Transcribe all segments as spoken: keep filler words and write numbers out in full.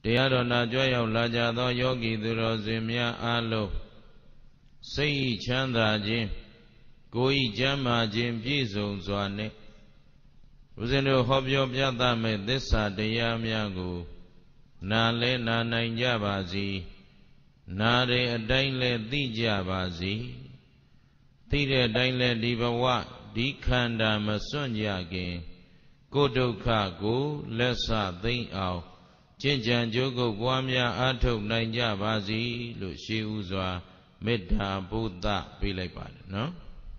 တရားတော်နာကြွရောက်လာကြသောယောဂီသူတော်စင်များအားလုံးစိတ်ချမ်းသာခြင်းကိုယ်ဤကျမ်းမာခြင်းပြည့်စုံစွာနဲ့ဦးဇင်းတို့ဟောပြောပြသမဲ့သစ္စာတရားများကိုနာလဲနာနိုင်ကြပါစေနာတဲ့အတိုင်းလဲသိကြပါစေသိတဲ့အတိုင်းလဲဒီဘဝဒီခန္ဓာမစွန့်ကြခင်ကိုယ်ဒုက္ခကိုလက်ဆသိမ့်အောင်ကျင့်ကြံကြိုးကုပ်ပွားများအားထုတ်နိုင်ကြပါစေလို့ရှေးဥစွာမေတ္တာဘုဒ္ဓပေးလိုက်ပါတယ်နော်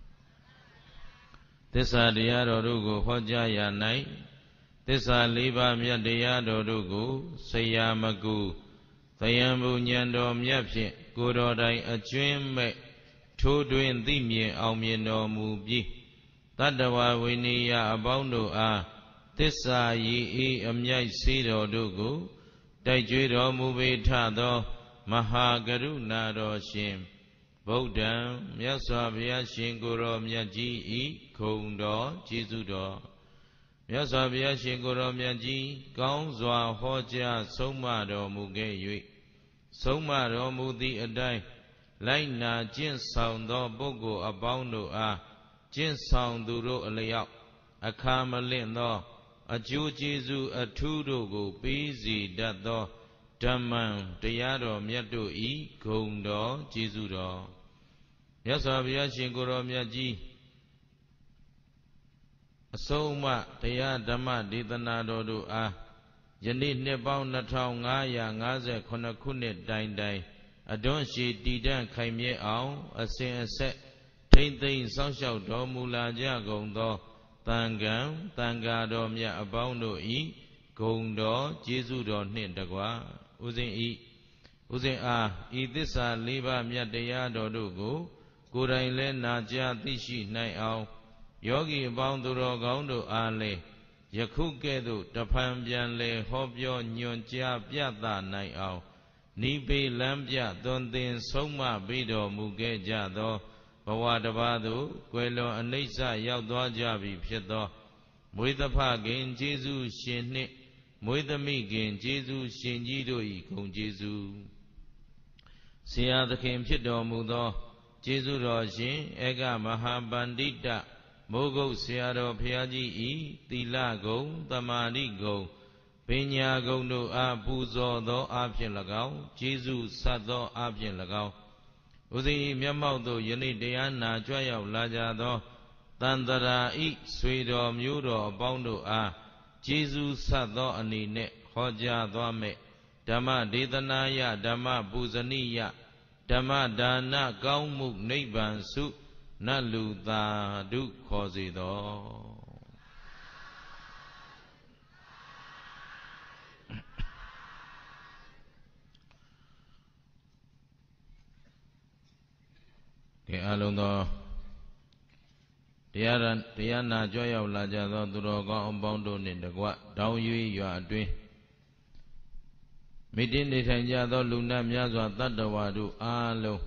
သစ္စာတရားတော်တို့ကိုဟောကြားရ၌သစ္စာလေးပါးမြတ်တရားတော်တို့ကိုဆရာမကူသယံဘုညံတော်မြတ်ဖြင့်ကိုယ်တော်တိုင်အကျွင်းမဲ့ထိုးတွင်သိမြင်အောင်မြင်တော်မူပြီးတတ္တဝဝိနည်းယအပေါင်းတို့အားသစ္စာရည်ဤအမြိုက်စေတော်တို့ကိုတိုက်ကြွေးတော်မူပေထသောမဟာကရုဏာတော်ရှင်ဗုဒ္ဓံမြတ်စွာဘုရားရှင်ကိုယ်တော်မြတ်ကြီးဤခုံတော်ကျေးဇူးတော်မြတ်စွာဘုရားရှင်ကိုယ်တော်မြတ်ကြီးကောင်းစွာဟောကြားဆုံးမတော်မူခဲ့၍ဆုံးမတော်မူသည့်အတိုင်းလိုက်နာကျင့်ဆောင်သောပုဂ္ဂိုလ်အပေါင်းတို့အားကျင့်ဆောင်သူတို့အလျောက်အခါမလင့်သောအကျိုးကျေးဇူးအထူးတို့ကိုပေးစီတတ်သောဓမ္မံတရားတော်မြတ်တို့ဤဂုဏ်တော်ကျေးဇူးတော်မြတ်စွာဘုရားရှင်ကိုယ်တော်မြတ်ကြီးအဆုံးအမတရားဓမ္မဒေသနာတော်တို့အားယနေ့နှစ်ပေါင်းနှစ်ထောင်ငါးရာငါးဆယ်ခုနှစ်ခုနှစ်တိုင်တိုင်အတွန်းရှိတည်တံ့ခိုင်မြဲအောင်အစဉ်အဆက်ထိမ့်သိမ့်စောင့်ရှောက်တော်မူလာကြကုန်သောတန်ခမ်းတန်ဃာတော်မြတ်အပေါင်းတို့ဤဂုဏ်တော်ကျေးဇူးတော်နှင့်တကွာဥစဉ်ဤဥစဉ်အားဤသစ္စာလေးပါးမြတ်တရားတော်တို့ကိုကိုယ်တိုင်လဲနာကြားသိရှိနိုင်အောင်ယောဂီအပေါင်းသူတော်ကောင်းတို့အားလည်းယခုကဲ့သို့တဖန်ပြန်လဲဟောပြောညွှန်ကြားပြသနိုင်အောင်နိဗ္ဗေလမ်းပြသွန်သင်ဆုံးမပေးတော်မူခဲ့ကြသောဘဝတစ်ပါးသို့ကွယ်လွန်အနိစ္စရောက်သွားကြပြီဖြစ်သောမွေးသဖခင်ကျေးဇူးရှင်နှင့်မွေးသမီးခင်ကျေးဇူးရှင်ကြီးတို့၏ဂုဏ်ကျေးဇူးဆရာသခင်ဖြစ်တော်မူသောကျေးဇူးတော်ရှင်ဧကမဟာပန္တိတမိုးကုတ်ဆရာတော်ဘုရားကြီးဤသီလဂုဏ်သမာဓိဂုဏ်ပညာဂုဏ်တို့အားပူဇော်သောအားဖြင့်၎င်းကျေးဇူးဆတ်သောအားဖြင့်၎င်းဥစဉ်ဤမျက်မှောက်သို့ယနေ့တရားနာကြွရောက်လာကြသောတန်တရာဤဆွေတော်မျိုးတော်အပေါင်းတို့အားကျေးဇူးဆတ်သောအနေနဲ့ဟောကြားသွားမယ်ဓမ္မဒေသနာယဓမ္မပူဇနိယဓမ္မဒါနကောင်းမှုနိဗ္ဗာန်စုနတ်လူသာဓုခေါ်စေတော်ကဲအလုံးသောတရားတရားနာကြွရောက်လာကြသောသူတော်ကောင်းအပေါင်းတို့နှင့်တကွတောင်းရွေးရွာအတွင်းမိတ္တိနေထိုင်ကြသောလူနာများစွာတတ္တဝါတို့အားလုံး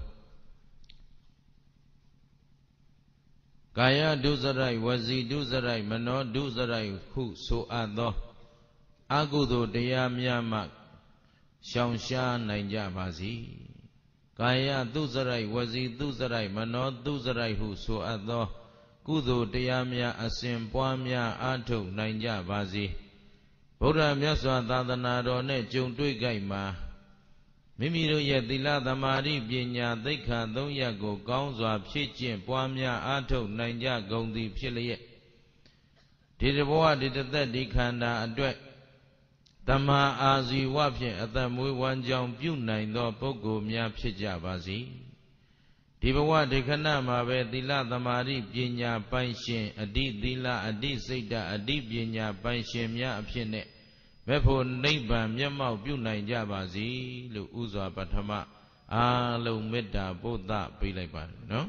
ကာယဒုစရိုက်ဝစီဒုစရိုက်မနောဒုစရိုက်ဟုဆိုအပ်သောအကုသိုလ်တရားများမှရှောင်ရှားနိုင်ကြပါစေကာယဒုစရိုက်ဝစီဒုစရိုက်မနောဒုစရိုက်ဟုဆိုအပ်သောကုသိုလ်တရားများအစဉ်ပွားများအားထုတ်နိုင်ကြပါစေဗုဒ္ဓမြတ်စွာသာသနာတော်နဲ့ကြုံတွေ့ကြမှာမိမိတို့ရဲ့သီလသမာဓိပညာသိက္ခာသုံးရပ်ကိုကောင်းစွာဖြည့်ကျင့်ပွားများအားထုတ်နိုင်ကြကုန်သည်ဖြစ်လျက်ဒီတဘဝဒီတသက်ဒီခန္ဓာအတွက်တမ္မာအာဇီဝဖြင့်အသက်မွေးဝမ်းကြောင်းပြုနိုင်သောပုဂ္ဂိုလ်များဖြစ်ကြပါစေဒီဘဝဒီခဏမှာပဲသီလသမာဓိပညာပိုင်ရှင်အဓိသီလအဓိစိတ်ဓာတ်အဓိပညာပိုင်ရှင်များအဖြစ်နဲ့မဲ့ဖို့နိဗ္ဗာန်မျက်မှောက်ပြုနိုင်ကြပါစေလို့ဥစွာပထမအာလုံးမေတ္တာပို့သပေးလိုက်ပါတယ်နော်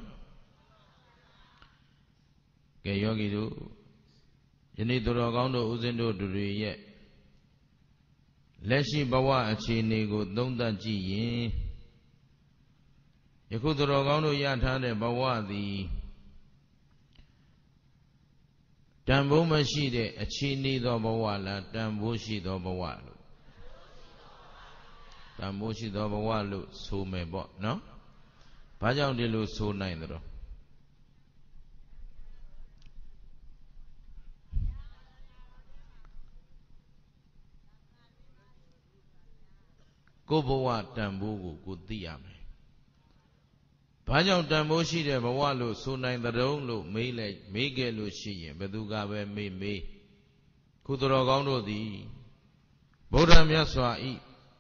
ကဲယောဂီတို့ယနေ့သူတော်ကောင်းတို့ဦးဇင်းတို့တွေရဲ့လက်ရှိဘဝအခြေအနေကိုသုံးသပ်ကြည့်ရင်ယခုသူတော်ကောင်းတို့ရထားတဲ့ဘဝသည်တန်ဖိုးမရှိတဲ့အခြေအနေသောဘဝလားတန်ဖိုးရှိသောဘဝလို့တန်ဖိုးရှိသောဘဝလို့ဆိုမယ်ပေါ့နော်ဘာကြောင့်ဒီလိုဆိုနိုင်သလဲကိုယ်ဘဝတန်ဖိုးကိုကိုသိရမယ်ဘာကြောင့်တန်ဖိုးရှိတဲ့ဘဝလို့ဆိုနိုင်တဲ့တုံးလို့မေးလိုက်မေးခဲ့လို့ရှိရင်ဘယ်သူကပဲမေးမေးကုသတော်ကောင်းတို့သည်ဗုဒ္ဓမြတ်စွာဤ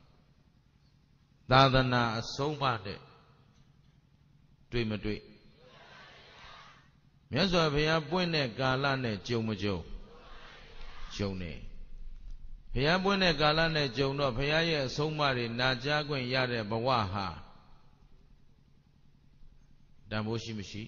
သာသနာအဆုံးအမတဲ့တွေ့မတွေ့မြတ်စွာဘုရားပွင့်တဲ့ကာလနဲ့ကြုံမကြုံကြုံနေဘုရားပွင့်တဲ့ကာလနဲ့ကြုံတော့ဘုရားရဲ့အဆုံးအမတွေနာကြားခွင့်ရတဲ့ဘဝဟာတန်ဖိုးရှိမရှိ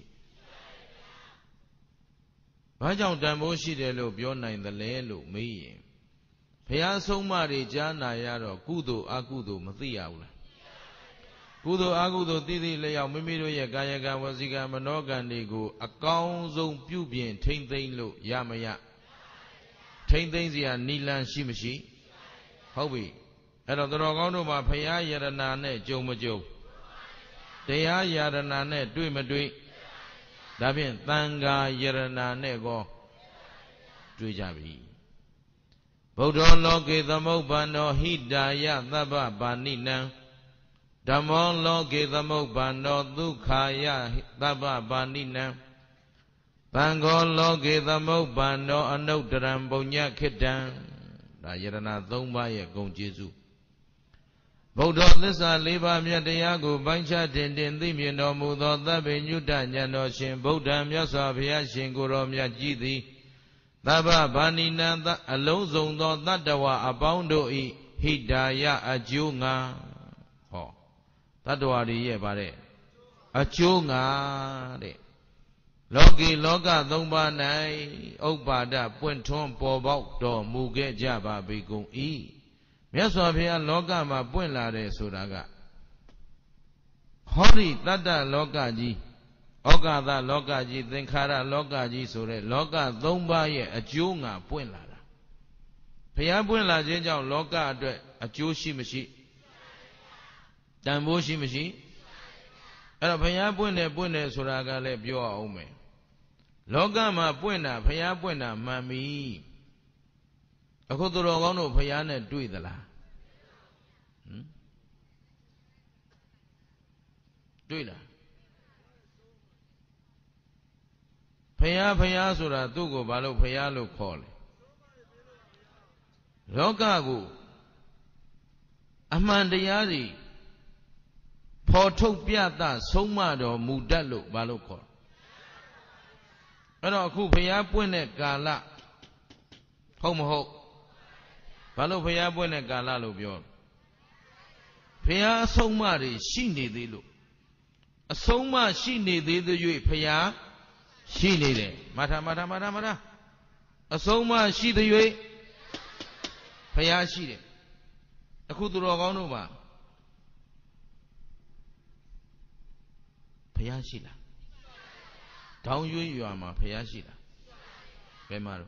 ဘာကြောင့်တန်ဖိုးရှိတယ်လို့ပြောနိုင်သလဲလို့မေးရင်ဘုရားဆုံးမတွေကြားနာရတော့ကုသိုလ်အကုသိုလ်မသိရဘူးလားကုသိုလ်အကုသိုလ်သိသိလျောက်မိမိတို့ရဲ့ကာယကံဝစီကံမနောကံတွေကိုအကောင်းဆုံးပြုပြင်ထိမ့်သိမ့်လို့ရမရထိမ့်သိမ့်စရာနိလန်းရှိမရှိဟုတ်ပြီအဲ့တော့တော်ကောင်းတို့မှာဘုရားယရနာနဲ့ကြုံမကြုံတရားယရနာနဲ့တွေ့မတွေ့ဒါဖြင့်သံဃာယရနာနဲ့ကောတွေ့ကြပြီဗုဒ္ဓလောကေသမုပ္ပန္နောဟိတာယသဗ္ဗပါဏိနံဓမ္မောလောကေသမုပ္ပန္နောဒုက္ခာယသဗ္ဗပါဏိနံသံဃောလောကေသမုပ္ပန္နောအနုတ္တရံပုညခိတံဒါယရနာသုံးပါးရဲ့ဂုဏ်ကျေးဇူးဗုဒ္ဓသစ္စာလေးပါးမြတ်တရားကိုပိုင်းခြားတင်တင်သိမြင်တော်မူသောသဗ္ဗညုတဉာဏ်တော်ရှင်ဗုဒ္ဓမြတ်စွာဘုရားရှင်ကိုယ်တော်မြတ်ကြီးသည်သဗ္ဗဗာဏိနံအလုံးစုံသောတတ္တဝါအပေါင်းတို့၏ဟိတာယအကျိုးငါဟောတတ္တဝါတွေရဲ့ဗါတဲ့အကျိုးငါတဲ့လောကီလောကသုံးပါး၌ဥပ္ပါဒပွင့်ထွန်းပေါ်ပေါက်တော်မူခဲ့ကြပါပေကုန်၏မြတ်စွာဘုရားလောကမှာပွင့်လာတယ်ဆိုတာကဟောဒီတတ္တလောကကြီးဩကာသလောကကြီးသင်္ခါရလောကကြီးဆိုတဲ့လောကသုံးပါးရဲ့အကျိုးငါပွင့်လာတာဘုရားပွင့်လာခြင်းကြောင့်လောကအတွက်အကျိုးရှိမရှိတန်ဖိုးရှိမရှိအဲ့တော့ဘုရားပွင့်တယ်ပွင့်တယ်ဆိုတာကလည်းပြောအောင်မယ်လောကမှာပွင့်တာဘုရားပွင့်တာမှန်ပြီအခုသူတော်ကောင်းတို့ဘုရားနဲ့တွေ့သလားဟမ်တွေ့လားဘုရားဘုရားဆိုတာသူ့ကိုဘာလို့ဘုရားလို့ခေါ်လဲလောကကိုအမှန်တရားတွေဖော်ထုတ်ပြသဆုံးမတော်မူတတ်လို့ဘာလို့ခေါ်အဲ့တော့အခုဘုရားပွင့်တဲ့ကာလဟုတ်မဟုတ်ဘာလို့ဘုရားပွင့်တဲ့ကာလလို့ပြောဘုရားအဆုံးအမတွေရှိနေသေးလို့အဆုံးအမရှိနေသေးသရွေ့ဘုရားရှိနေတယ်မထာမထာမထာမထာအဆုံးအမရှိသရွေ့ဘုရားရှိတယ်အခုသူတော်ကောင်းတို့မှာဘုရားရှိလားတောင်ရွေးရွာမှာဘုရားရှိလားဘယ်မှာတော့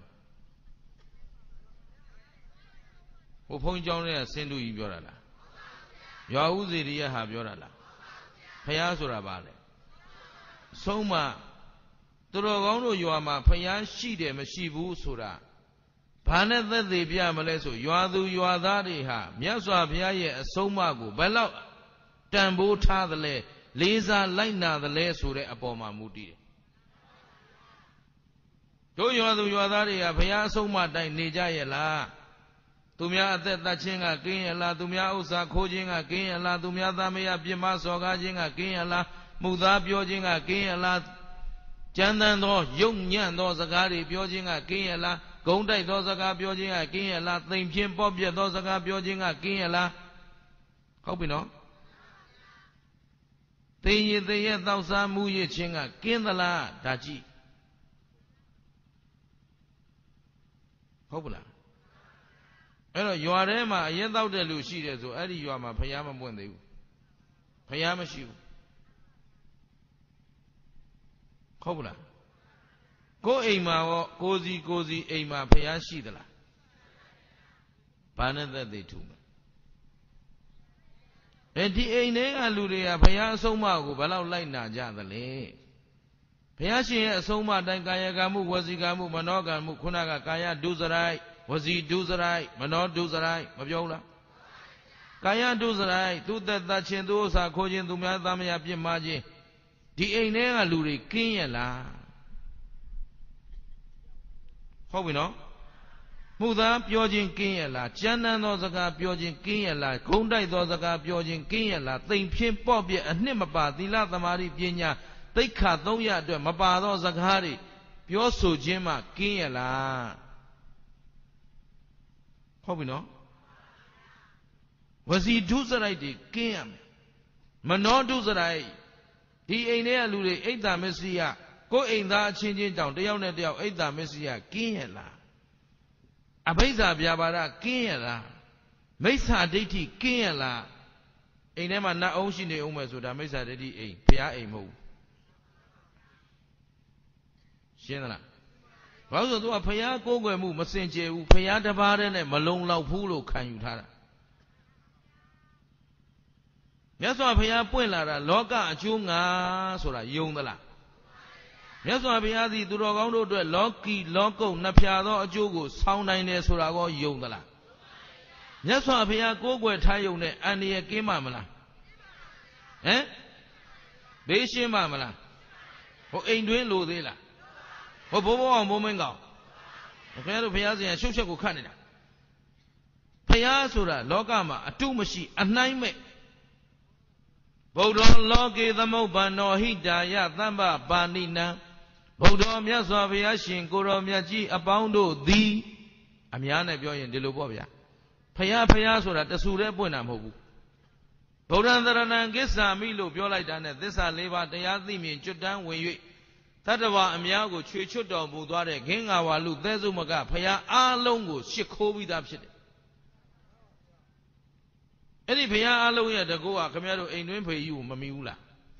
ဟိုဘုန်းကြီးကျောင်းထဲကဆင်းတူကြီးပြောတာလားရွာဦးစီရိယဟာပြောတာလားဘုရားဆိုတာဘာလဲဆုံးမသူတော်ကောင်းတို့ရွာမှာဘုရားရှိတယ်မရှိဘူးဆိုတာဘာနဲ့သက်သေပြမလဲဆိုရွာသူရွာသားတွေဟာမြတ်စွာဘုရားရဲ့အဆုံးအမကိုဘယ်လောက်တန်ဖိုးထားသလဲလေးစားလိုက်နာသလဲဆိုတဲ့အပေါ်မှာမူတည်တယ်တို့ရွာသူရွာသားတွေကဘုရားအဆုံးအမတိုင်းနေကြရဲ့လားသူများအသက်သတ်ခြင်းကကင်းရလားသူများဥစ္စာခိုးခြင်းကကင်းရလားသူများသားမယားပြစ်မှားစော်ကားခြင်းကကင်းရလားမှုသားပြောခြင်းကကင်းရလားကြမ်းတမ်းသောယုံညံ့သောစကားတွေပြောခြင်းကကင်းရလားဂုံတိုက်သောစကားပြောခြင်းကကင်းရလားသိမ်ဖြင်းပေါ့ပြက်သောစကားပြောခြင်းကကင်းရလားဟုတ်ပြီနော်သိရသိရတောက်စားမှုရခြင်းကကင်းသလားဒါကြည့်ဟုတ်ပလားအဲ့တော့ရွာထဲမှာအရက်တောက်တဲ့လူရှိတယ်ဆိုအဲ့ဒီရွာမှာဘုရားမပွင့်သေးဘူးဘုရားမရှိဘူးဟုတ်ပလားကိုယ်အိမ်မှာရောကိုစီကိုစီအိမ်မှာဘုရားရှိသလားဘာနဲ့သက်သေထူမလဲအဲဒီအိမ်ထဲကလူတွေကဘုရားအဆုံးအမကိုဘယ်လောက်လိုက်နာကြသလဲဘုရားရှင်ရဲ့အဆုံးအမတိုင်းကာယကံမှုဝစီကံမှုမနောကံမှုခုနကကာယဒုစရိုက်ဝစီဒုစရိုက်မနောဒုစရိုက်မပြောဘူးလားကာယဒုစရိုက်သူသက်သက်ချင်းသူဥစ္စာခိုးခြင်းသူများသားမယားပြစ်မှားခြင်းဒီအိမ်ထဲကလူတွေကင်းရလားဟုတ်ပြီနော်မှုသားပြောခြင်းကင်းရလားကြမ်းတမ်းသောစကားပြောခြင်းကင်းရလားဂုံးတိုက်သောစကားပြောခြင်းကင်းရလားသိမ်ဖြင်းပေါ့ပြအနှစ်မပါသီလသမာဓိပညာသိက္ခာသုံးရအတွက်မပါသောစကားတွေပြောဆိုခြင်းမှကင်းရလားဟုတ်ပြီနော်ဝစီဒုစရိုက်တွေကင်းရမယ်မနောဒုစရိုက်ဒီအိမ်ထဲကလူတွေအိတ်တာမစ္စရိယကိုယ်အိမ်သားအချင်းချင်းတောင်တယောက်နဲ့တယောက်အိတ်တာမစ္စရိယကင်းရလားအဘိဇ္ဇာဗျာပါဒကင်းရလားမိစ္ဆာဒိဋ္ဌိကင်းရလားအိမ်ထဲမှာနတ်အောင်ရှိနေအောင်မယ်ဆိုတာမိစ္ဆာဒိဋ္ဌိအိမ်ဘုရားအိမ်မဟုတ်ဘူးရှင်းသလားဘာလို့ဆိုသူကဘုရားကိုးကွယ်မှုမစင်ကြယ်ဘူးဘုရားတစ်ပါးတည်းနဲ့မလုံလောက်ဘူးလို့ခံယူထားတာမြတ်စွာဘုရားပွင့်လာတာလောကအကျိုးငါဆိုတာယုံသလားမြတ်စွာဘုရားသည်သူတော်ကောင်းတို့အတွက်လောကီလောကုတ်နှစ်ဖြာသောအကျိုးကိုဆောင်းနိုင်တယ်ဆိုတာကိုယုံသလားမြတ်စွာဘုရားကိုးကွယ်ထားယုံတဲ့အန္တရာယ်ကင်းပါမလားဟမ်ဘေးရှင်းပါမလားဟိုအိမ်တွင်းလိုသေးလားဟိုဘိုးဘိုးအောင်ဘိုးမင်းကောင်ခင်ဗျားတို့ဘုရားရှင်ရှုပ်ချက်ကိုခတ်နေတာဘုရားဆိုတာလောကမှာအတုမရှိအနှိုင်းမဲ့ဗုဒ္ဓံလောကေသမုပ္ပန္နောဟိတာယသမ္ပပါဏိနံဗုဒ္ဓောမြတ်စွာဘုရားရှင်ကိုရောမြတ်ကြီးအပေါင်းတို့သည်အများနဲ့ပြောရင်ဒီလိုပေါ့ဗျာဖယားဖယားဆိုတာတဆူတည်းပွင့်တာမဟုတ်ဘူးဗုဒ္ဓံသရဏံကိစ္ဆာမိလို့ပြောလိုက်တာနဲ့သစ္စာလေးပါးတရားသိမြင်ကျွတ်တန်းဝင်၍တတ္တဝါအများကိုချွေချွတ်တော်မူသွားတဲ့ဂင်္ဂါဝါလူသဲစုမကဖယားအားလုံးကိုရှ िख ိုးပြီးသားဖြစ်တယ်အဲ့ဒီဘုရားအလုံးရဲ့တကူကခင်ဗျားတို့အိမ်တွင်းဖေကြီးကိုမမီဘူးလား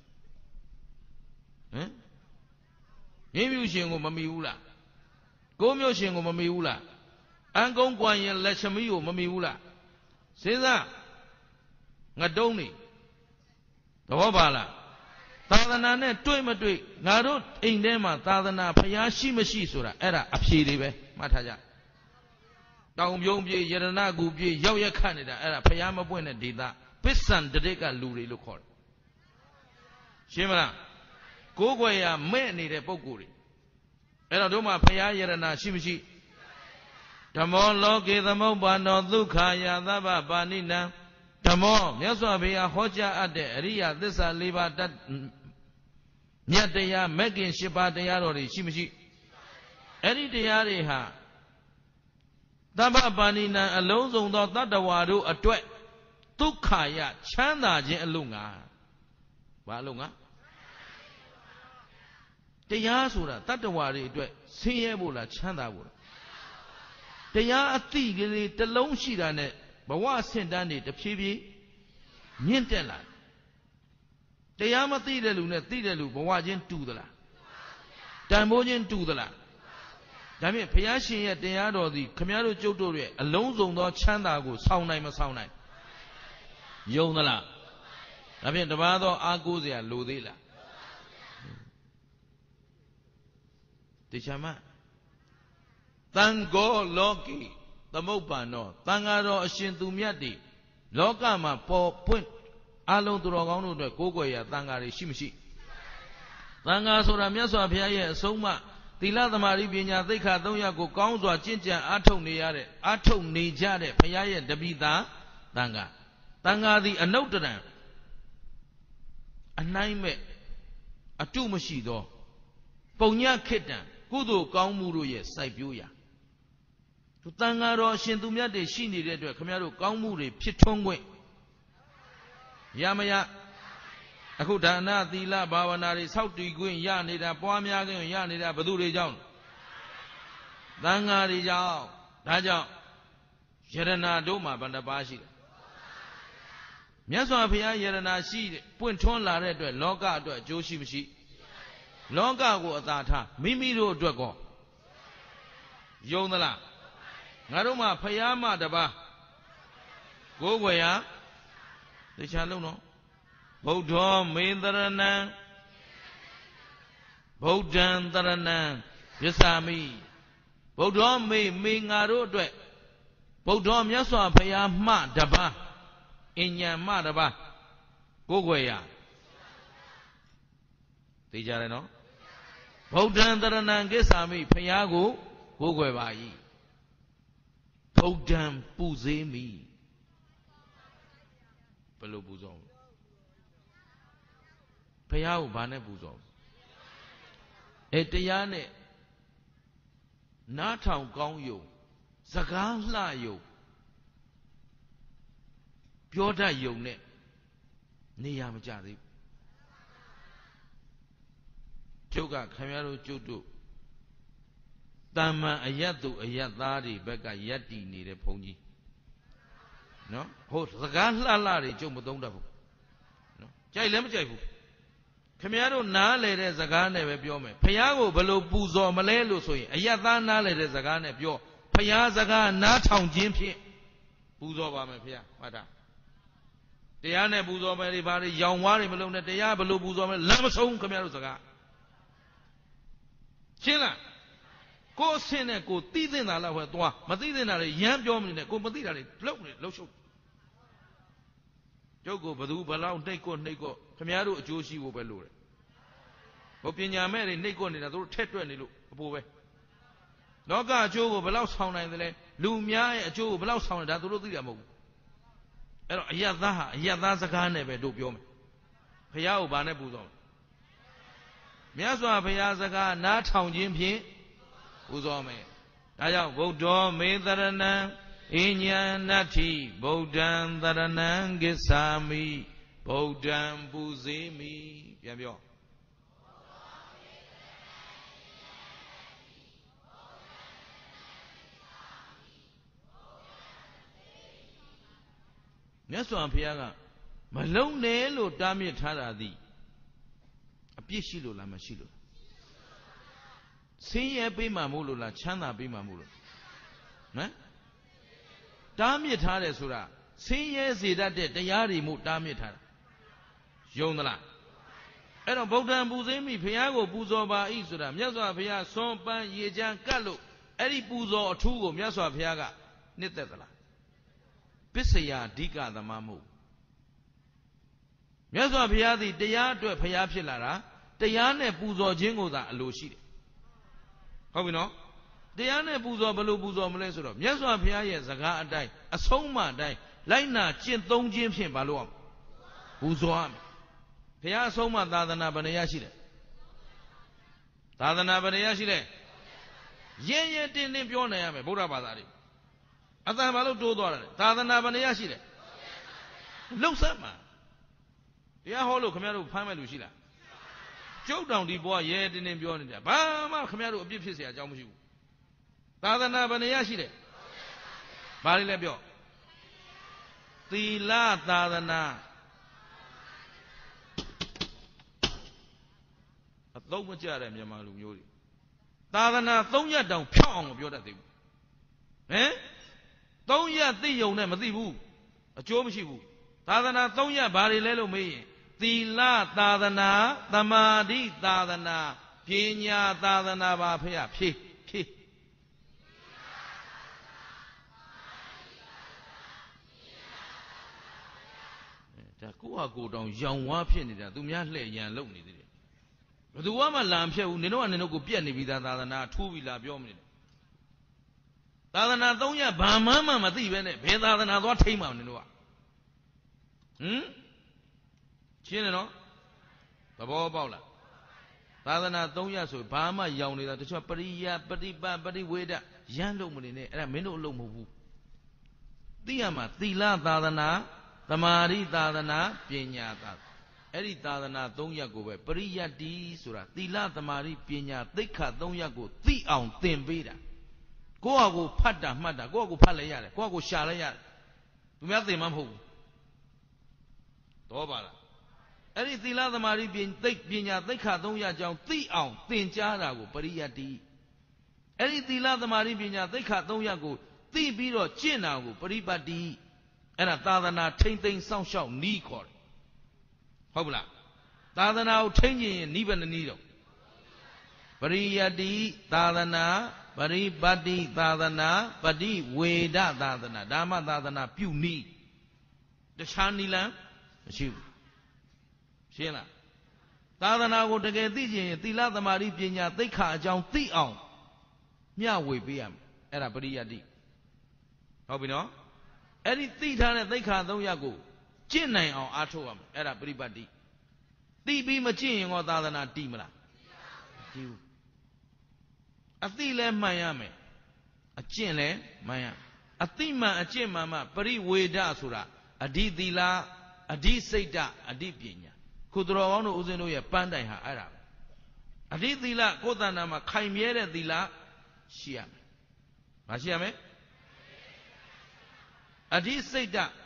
ဟမ်ရင်းမြူရှင်ကိုမမီဘူးလားကိုးမြို့ရှင်ကိုမမီဘူးလားအန်ကုန်းကွာရင်လက်ချမီကိုမမီဘူးလားစဉ်းစားငတုံးနေသဘောပါလားသာသနာနဲ့တွေ့မတွေ့ငါတို့အိမ်ထဲမှာသာသနာဘုရားရှိမရှိဆိုတာအဲ့ဒါအဖြေတွေပဲမှတ်ထားကြတောင်ပြုံးပြေရတနာကူပြေရောက်ရက်ခတ်နေတာအဲ့ဒါဖျားမပွင့်တဲ့ဒေသပစ္စံတရစ်ကလူတွေလို့ခေါ်တယ်ရှင်းမလားကိုးကွယ်ရမဲ့နေတဲ့ပုဂ္ဂိုလ်တွေအဲ့တော့တို့မှာဖျားရတနာရှိမရှိဓမ္မောလောကေသမုပ္ပါနောဒုက္ခယာသဗ္ဗပါဏိနံဓမ္မောမြတ်စွာဘုရားဟောကြားအပ်တဲ့အရိယသစ္စာလေးပါးတတ်မြတ်တရားမဂ်ကင်၈ပါးတရားတော်တွေရှိမရှိအဲ့ဒီတရားတွေဟာသဗ္ဗပါဏိနံအလုံးစုံသောတတ္တဝါတို့အတွက်ဒုက္ခယချမ်းသာခြင်းအလို့ငါဘာလို့ငါတရားဆိုတာတတ္တဝါတွေအတွက်ဆင်းရဲဖို့လားချမ်းသာဖို့လားတရားအသိကလေးတစ်လုံးရှိတာနဲ့ဘဝဆင့်တန်းတွေတဖြည်းဖြည်းမြင့်တက်လာတရားမသိတဲ့လူနဲ့သိတဲ့လူဘဝချင်းတူသလားတန်ဖိုးချင်းတူသလားဒါဖြင့်ဘုရားရှင်ရဲ့တရားတော်သည်ခမည်းတော်ကျုပ်တို့ရဲ့အလုံးစုံသောချမ်းသာကိုဆောင်နိုင်မဆောင်နိုင်ယုံသလားဒါဖြင့်တပါးသောအားကိုးစရာလိုသေးလားတေချာမတန်ဃောလောကီသမုပ္ပန္နောတန်ဃာတော်အရှင်သူမြတ်တွေလောကမှာပေါ်ပွင့်အလုံးသူတော်ကောင်းတို့အတွက်ကိုးကွယ်ရာတန်ဃာတွေရှိမရှိတန်ဃာဆိုတာမြတ်စွာဘုရားရဲ့အဆုံးအမသီလသမာဓိပညာသိက္ခာသုံးရပ်ကိုကောင်းစွာကျင့်ကြံအားထုတ်နေရတဲ့အားထုတ်နေကြတဲ့ဘုရားရဲ့တပိသတန်ဃာတန်ဃာသည်အနုတ္တရံအနှိုင်းမဲ့အတုမရှိသောပုံညခေတ္တံကုသိုလ်ကောင်းမှုတို့ရဲ့စိုက်ပျိုးရာသူတန်ဃာတော်အရှင်သူမြတ်တွေရှိနေတဲ့အတွက်ခင်ဗျားတို့ကောင်းမှုတွေဖြစ်ထွန်းခွင့်ရမရအခုဒါနသီလဘာဝနာတွေဆောက်တည်ခွင့်ရနေတာပွားများခွင့်ရနေတာဘယ်သူတွေကြောင့်သံဃာတွေကြောင့်ဒါကြောင့်ယရနာတို့မှာဘယ်နှပါးရှိတယ်မြတ်စွာဘုရားယရနာရှိတဲ့ပွင့်ထွန်းလာတဲ့အတွက်လောကအတွက်အကျိုးရှိမရှိလောကကိုအသာထားမိမိတို့အတွက်ကောယုံသလားငါတို့မှာဘုရားမတပါးကိုးကွယ်ရသေချာလုံးနော်ဗုဒ္ဓောမေတရဏံဗုဒ္ဓံတရဏံယစ္ဆာမိဗုဒ္ဓောမေမေငါတို့အတွက်ဗုဒ္ဓောမြတ်စွာဘုရားမှတပါးအဉ္ဉံမှတပါးကိုယ်ွယ်ရသိကြတယ်နော်ဗုဒ္ဓံတရဏံကိစ္ဆာမိဘုရားကိုကိုယ်ွယ်ပါ၏ဗုဒ္ဓံပူဇေးမိဘယ်လိုပူဇော်ဘုရားကိုဘာနဲ့ပူဇော်အဲတရားနဲ့နားထောင်ကောင်းယုံစကားလှယုံပြောတတ်ယုံနဲ့နေရမကြသေးဘူးကျုပ်ကခင်ဗျားတို့ကျုပ်တို့တမ္မန်အယတ်သူအယတ်သားတွေဘက်ကယက်တည်နေတဲ့ဘုန်းကြီးနော်ဟုတ်စကားလှလှတွေကျုပ်မသုံးတတ်ဘူးနော်ကြိုက်လည်းမကြိုက်ဘူးခင်ဗျားတို့နားလေတဲ့စကားနဲ့ပဲပြောမယ်ဖះကိုဘယ်လိုပူဇော်မလဲလို့ဆိုရင်အယတ်သားနားလေတဲ့စကားနဲ့ပြောဖះစကားနားထောင်ခြင်းဖြင့်ပူဇော်ပါမယ်ဖះမှတ်တာတရားနဲ့ပူဇော်မယ်တွေဘာတွေရောင်ဝါးတွေမလုံးနဲ့တရားဘယ်လိုပူဇော်မလဲလမ်းမဆုံးခင်ဗျားတို့စကားရှင်းလားကိုယ်အဆင့်နဲ့ကိုသိသိတာလောက်ပဲသွားမသိသိတာတွေရမ်းပြောမနေနဲ့ကိုမသိတာတွေလှုပ်နေလှုပ်ရှုပ်ကျုပ်ကိုဘသူဘလောက်နှိတ်ကိုနှိတ်ကိုခင်ဗျားတို့အကျိုးရှိဖို့ပဲလို့တယ်ဟိုပညာမဲ့တွေနှိတ်ကိုနေတာတို့ထက်တွက်နေလို့အပိုးပဲလောကအကျိုးကိုဘလောက်ဆောင်နိုင်တယ်လဲလူများရဲ့အကျိုးကိုဘလောက်ဆောင်တယ်ဒါတို့သိတာမဟုတ်ဘူးအဲ့တော့အယတ်သားဟာအယတ်သားစကားနဲ့ပဲတို့ပြောမယ်ဘုရားကိုဘာနဲ့ပူဇော်မြတ်စွာဘုရားစကားနားထောင်ခြင်းဖြင့်ပူဇော်မယ်ဒါကြောင့်ဗုဒ္ဓောမေတရဏံအဉ္ဉံနတ္ထိဗုဒ္ဓံတရဏံကိစ္ဆာမိဗုဒ္ဓံပူဇေမိပြန်ပြောမြတ်စွာဘုရားကမလုံနဲ့လို့တားမြစ်ထားတာသည်အပြစ်ရှိလို့လားမရှိလို့ဆင်းရဲပေးမှမို့လို့လားချမ်းသာပေးမှမို့လို့နော်တားမြစ်ထားတယ်ဆိုတာဆင်းရဲစေတတ်တဲ့တရားတွေမို့တားမြစ်ထားတာယုံသလားအဲ့တော့ဗုဒ္ဓံပူဇေးမိဘုရားကိုပူဇော်ပါ၏ဆိုတာမြတ်စွာဘုရားဆွန်ပန်းရေချမ်းကတ်လို့အဲ့ဒီပူဇော်အထူးကိုမြတ်စွာဘုရားကနှစ်သက်သလားပစ္စယအဓိကသမမဟုတ်မြတ်စွာဘုရားသည်တရားအတွက်ဘုရားဖြစ်လာတာတရားနဲ့ပူဇော်ခြင်းကိုသာအလိုရှိတယ်ဟုတ်ပြီနော်တရားနဲ့ပူဇော်ဘယ်လိုပူဇော်မလဲဆိုတော့မြတ်စွာဘုရားရဲ့စကားအတိုင်းအဆုံးအမအတိုင်းလိုက်နာကျင့်သုံးခြင်းဖြင့်ဘာလို့အောင်ပူဇော်ရမယ်ဘုရားအဆုံးအမသာသနာဘယ်နှရရှိတယ်သာသနာဘယ်နှရရှိလဲရဲရဲတင်းတင်းပြောနိုင်ရမယ်ဗုဒ္ဓဘာသာတွေအတန်ဘာလို့တိုးသွားတယ်သာသနာဘယ်နှရရှိတယ်လှုပ်ဆက်မှာတရားဟောလို့ခင်ဗျားတို့ဖမ်းမဲ့လူရှိလားကျုပ်တောင်ဒီဘွားရဲတင်းတင်းပြောနေတယ်ဘာမှခင်ဗျားတို့အပြစ်ဖြစ်เสียအကြောင်းမရှိဘူးသာသနာဘယ်နှရရှိတယ်ဘာလေးလဲပြောသီလသာသနာအသုံးမကျတဲ့မြန်မာလူမျိုးတွေသာသနာသုံးရက်တောင်ဖြောက်အောင်မပြောတတ်သေးဘူးဟမ်သုံးရက်သိယုံနဲ့မသိဘူးအကျိုးမရှိဘူးသာသနာသုံးရက်ဘာတွေလဲလို့မေးရင်သီလသာသနာသမာဓိသာသနာပညာသာသနာပါဖေရဖြည့်ဖြည့်ဒါကိုယ့်ဟာကိုယ်တောင်ရောင်ဝါးဖြစ်နေတာသူများလှည့်ရန်လုပ်နေသေးတယ်ဘယ်သူမှလာမဖြတ်ဘူးနင်တို့ကနင်တို့ကိုပြက်နေပြီးသားသာသနာထူးပြီလားပြောမနေနဲ့သာသနာသုံးရက်ဘာမှမမသိပဲနဲ့ဘယ်သာသနာသွားထိမ့်မှာနင်တို့ကဟမ်ရှင်းတယ်နော်သဘောပေါက်လားသာသနာသုံးရက်ဆိုဘာမှရောင်နေတာတချို့ပရိယပฏิပတ်ပရိဝေဒရမ်းလို့မနေနဲ့အဲ့ဒါမင်းတို့အလုပ်မဟုတ်ဘူးသိရမှာသီလသာသနာသမာဓိသာသနာပညာသာအဲ့ဒီသာသနာသုံးရက်ကိုပဲပရိယတ္တိဆိုတာသီလသမာဓိပညာသိက္ခာသုံးရက်ကိုသိအောင်သင်ပေးတာကိုယ့်ဟာကိုဖတ်တာမှတ်တာကိုယ့်ဟာကိုဖတ်လဲရတယ်ကိုယ့်ဟာကိုရှာလဲရတယ်သူများသင်မှမဟုတ်ဘူးတော့ပါလားအဲ့ဒီသီလသမာဓိပညာသိက္ခာသုံးရက်ကြောင့်သိအောင်သင်ကြားတာကိုပရိယတ္တိအဲ့ဒီသီလသမာဓိပညာသိက္ခာသုံးရက်ကိုသိပြီးတော့ကျင့်တာကိုပရိပတ်တိပအဲ့ဒါသာသနာထိမ့်သိမ်းစောင့်ရှောက်နီးခေါ်တယ်ဟုတ်ပလားသာသနာကိုထိမ့်ခြင်းနီးဘယ်နှနီးတော့ပရိယတ္တိသာသနာပရိပတ်တိသာသနာပฏิဝေဒသာသနာဓမ္မသာသနာပြုနီးတခြားနီးလမ်းမရှိဘူးရှင်းလားသာသနာကိုတကယ်သိခြင်းသီလသမာဓိပညာသိက္ခာအကြောင်းသိအောင်မျှဝေပေးရမယ်အဲ့ဒါပရိယတ္တိဟုတ်ပြီနော်အဲ့ဒီသိထားတဲ့သိက္ခာသုံးရပ်ကိုကျင့်နိုင်အောင်အားထုတ်ရမယ်အဲ့ဒါပရိပတ်တိသိပြီးမကျင့်ရင်ကောသာသနာတည်မလားမတည်ဘူးအသိလဲမှန်ရမယ်အကျင့်လဲမှန်ရအသိမှန်အကျင့်မှန်မှပရိဝေဒဆိုတာအဓိသီလအဓိစိတ်တအဓိပညာခုတော်ကောင်းတို့ဦးဇင်းတို့ရဲ့ပန်းတိုင်ဟာအဲ့ဒါပဲအဓိသီလကိုယ်တဏ္ဍာမှာခိုင်မြဲတဲ့သီလရှိရမယ်။မရှိရမယ်။အဓိစိတ်တတ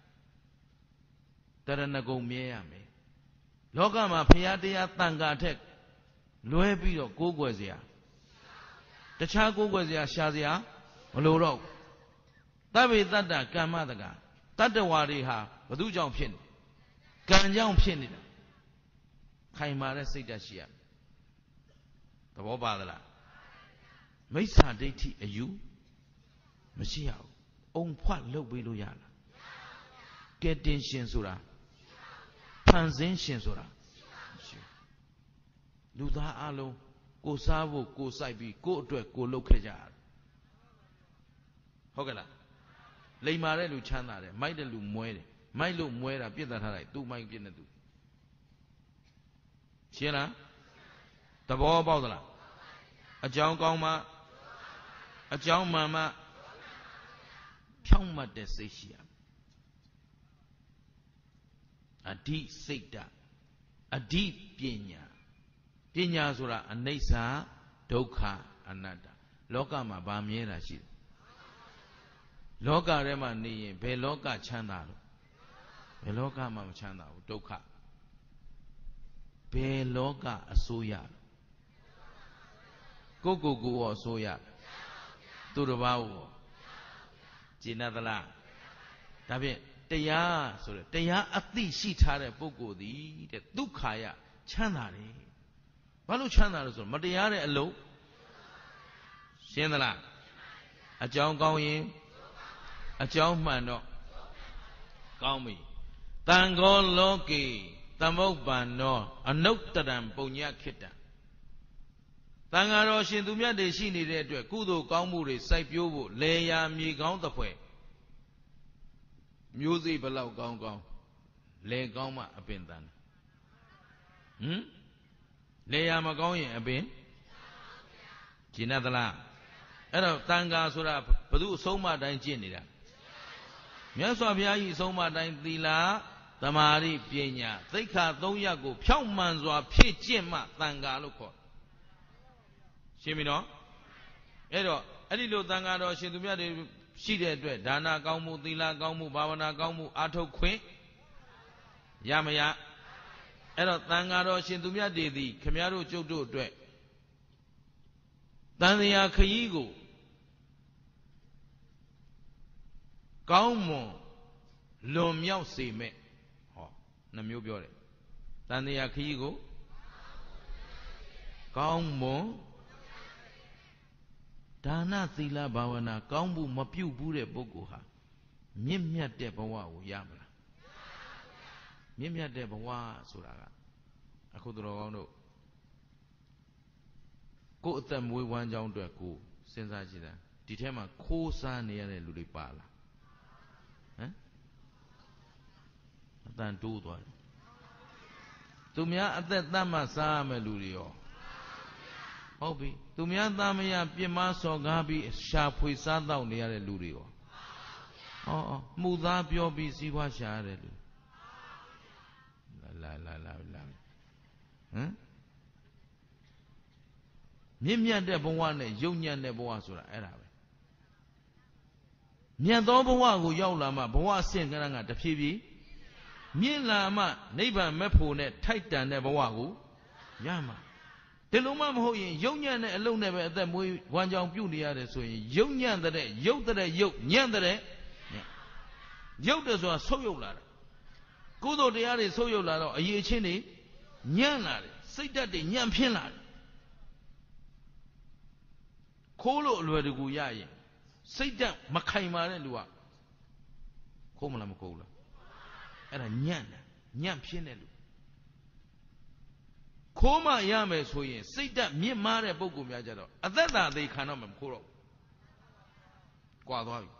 ရဏဂုံမြဲရမယ်။လောကမှာဘုရားတရားတန်ခါထက်လွဲပြီးတော့ကိုးကွယ်เสียတခြားကိုးကွယ်เสียရှာเสียမလိုတော့ဘူး။သဗ္ဗေတ္တကမ္မတကတတ္တဝါတွေဟာဘု து ကြောင့်ဖြစ်နေကံကြောင့်ဖြစ်နေတာခိုင်မာတဲ့စိတ်ဓာတ်ရှိရမယ်သဘောပါသလားမိစ္ဆာဒိဋ္ဌိအယူမရှိရဘူးအုံဖွက်လုပ်ပေးလို့ရလားကဲတင်ရှင်ဆိုတာဖန်ဆင်းရှင်ဆိုတာမရှိဘူးလူသားအလုံးကိုစားဖို့ကိုစိုက်ပြီးကိုအတွက်ကိုလုပ်ခဲ့ကြရတယ်ဟုတ်ကဲ့လားလိမ္မာတဲ့လူချမ်းသာတယ်မိုက်တဲ့လူမွဲတယ်မိုက်လို့မွဲတာပြစ်တာထားလိုက်သူ့မိုက်ပြစ်နေသူရှင်းလားသဘောပေါက်သလားအကြောင်းကောင်းမှအကြောင်းမှန်မှဖြောင့်မတ်တဲ့စိတ်ရှိရအဓိစိတ်တအဓိပညာပညာဆိုတာအနိစ္စဒုက္ခအနတ္တလောကမှာဗာမြဲတာရှိတယ်လောကထဲမှာနေရင်ဘယ်လောကချမ်းသာလို့ဘယ်လောကမှမချမ်းသာဘူးဒုက္ခဘယ်လောကအစိုးရကိုကိုကိုရောအစိုးရသူတစ်ပါးရောကျင့်သလားဒါဖြင့်တရားဆိုတဲ့တရားအသိရှိထားတဲ့ပုဂ္ဂိုလ်သည်တဲ့ဒုက္ခရချမ်းသာတယ်ဘာလို့ချမ်းသာလဲဆိုတော့မတရားတဲ့အလုပ်ရှင်းသလားအကြောင်းကောင်းရင်အကြောင်းမှန်တော့ကောင်းပြီတံဃောလောကေသမုပ္ပန္နောအနုတ္တရံပုညခိတံတန်ဃာတော်ရှင်သူမြတ်တွေရှိနေတဲ့အတွက်ကုသိုလ်ကောင်းမှုတွေစိုက်ပျိုးဖို့လေယာမြေကောင်းတစ်ဖွဲမျိုးစိဘလောက်ကောင်းကောင်းလေကောင်းမှအပင်တန်ဟမ်လေယာမကောင်းရင်အပင်ကျင်သလားအဲ့တော့တန်ဃာဆိုတာဘု து အဆုံးမတိုင်းကျင့်နေတာမြတ်စွာဘုရားကြီးအဆုံးမတိုင်းသီလသမာဓိပညာသိက္ခာသုံးရပ်ကိုဖြောင့်မှန်စွာဖြည့်ကျင့်မှတန်ဃာလို့ခေါ်ရှင်းပြီနော်အဲ့တော့အဲ့ဒီလိုတန်ဃာတော်ရှင်သူမြတ်တွေရှိတဲ့အတွက်ဒါနကောင်းမှုသီလကောင်းမှုဘာဝနာကောင်းမှုအာထုတ်ခွင့်ရမရအဲ့တော့တန်ဃာတော်ရှင်သူမြတ်တွေသည်ခမည်းတော်ကျုပ်တို့အတွက်တန်တရားခရီးကိုကောင်းမွန်လွန်မြောက်စေမဲ့ဟောနှမျိုးပြောတယ်တန်တရားခရီးကိုကောင်းမွန်ဒါနသီလဘာဝနာကောင်းမှုမပြုတ်ဘူးတဲ့ပုဂ္ဂိုလ်ဟာမြင့်မြတ်တဲ့ဘဝကိုရမလားမြင့်မြတ်တဲ့ဘဝဆိုတာကအခုတော်ကောင်းတို့ကိုယ်အသက်မွေးဝမ်းကြောင်းအတွက်ကိုစဉ်းစားကြည့်တာဒီထဲမှာခိုးစားနေရတဲ့လူတွေပါလားဟမ်အတန်တိုးသွားတယ်သူများအသက်တတ်မှစားရမယ့်လူတွေရောဟုတ်ပြီသူများသားမယားပြစ်မှားစော်ကားပြီးရှာဖွေစားတော့နေရတဲ့လူတွေရောဟောမှုသားပြောပြီးစီးပွားရှာရတဲ့လူလာလာလာလာဟမ်မြင့်မြတ်တဲ့ဘဝနဲ့ယုံညံ့တဲ့ဘဝဆိုတာအဲ့ဒါပဲမြတ်သောဘဝကိုရောက်လာမှဘဝအဆင့်ကဏ္ဍကတဖြည်းဖြည်းမြင့်လာမှနိဗ္ဗာန်မဲ့ဖို့နဲ့ထိုက်တန်တဲ့ဘဝကိုရမှာဒီလိုမှမဟုတ်ရင်ယုံညံ့တဲ့အလုံးနဲ့ပဲအသက်မွေးဝမ်းကြောင်းပြုနေရတယ်ဆိုရင်ယုံညံ့တဲ့ယုတ်တဲ့ယုတ်ညံ့တဲ့ညံ့ရုပ်တယ်ဆိုတာဆုပ်ယုပ်လာတာကုသိုလ်တရားတွေဆုပ်ယုပ်လာတော့အရေးချင်းတွေညံ့လာတယ်စိတ်ဓာတ်တွေညံ့ဖျင်းလာတယ်ခိုးလို့အလွယ်တကူရရင်စိတ်ဓာတ်မခိုင်မာတဲ့လူကခိုးမလားမခိုးဘူးလားအဲ့ဒါညံ့တယ်ညံ့ဖျင်းတဲ့လူခိုးမှရမယ်ဆိုရင်စိတ်ဓာတ်မြင့်မားတဲ့ပုဂ္ဂိုလ်များကြတော့အသက်သာသေးခံတော့မှမခိုးတော့ကွာသွားပြီ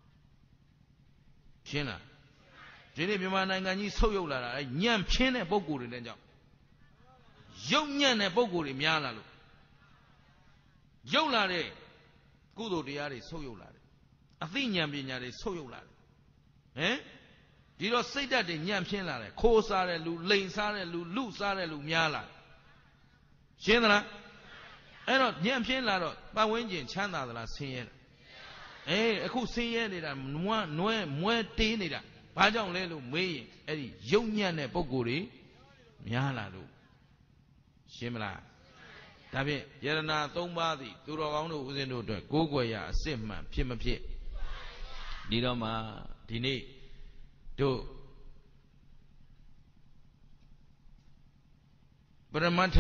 ရှင်းလားဒီနေ့မြန်မာနိုင်ငံကြီးဆုတ်ယုတ်လာတာအဲညံ့ဖျင်းတဲ့ပုဂ္ဂိုလ်တွေနဲ့ကြောင့်ရုပ်ညံ့တဲ့ပုဂ္ဂိုလ်တွေများလာလို့ရုပ်လာတဲ့ကုသိုလ်တရားတွေဆုတ်ယုတ်လာတယ်အသိဉာဏ်ပညာတွေဆုတ်ယုတ်လာတယ်ဟမ်ဒီတော့စိတ်ဓာတ်တွေညံ့ဖျင်းလာတယ်ခိုးစားတဲ့လူလိန်စားတဲ့လူလူစားတဲ့လူများလာရှင်းသလားအဲ့တော့ညံ့ဖျင်းလာတော့ပတ်ဝန်းကျင်ချမ်းသာသလားဆင်းရဲလားအေးအခုဆင်းရဲနေတာနွားနွဲမွဲတေးနေတာဘာကြောင့်လဲလို့မေးရင်အဲ့ဒီယုံညံ့တဲ့ပုံကိုယ်တွေများလာလို့ရှင်းမလားဒါဖြင့်ယရဏသုံးပါးသည်သူတော်ကောင်းတို့ဦးဇင်းတို့အတွက်ကိုးကွယ်ရာအစစ်မှန်ဖြစ်မဖြစ်ဒီတော့မှဒီနေ့တို့ပရမတ္ထ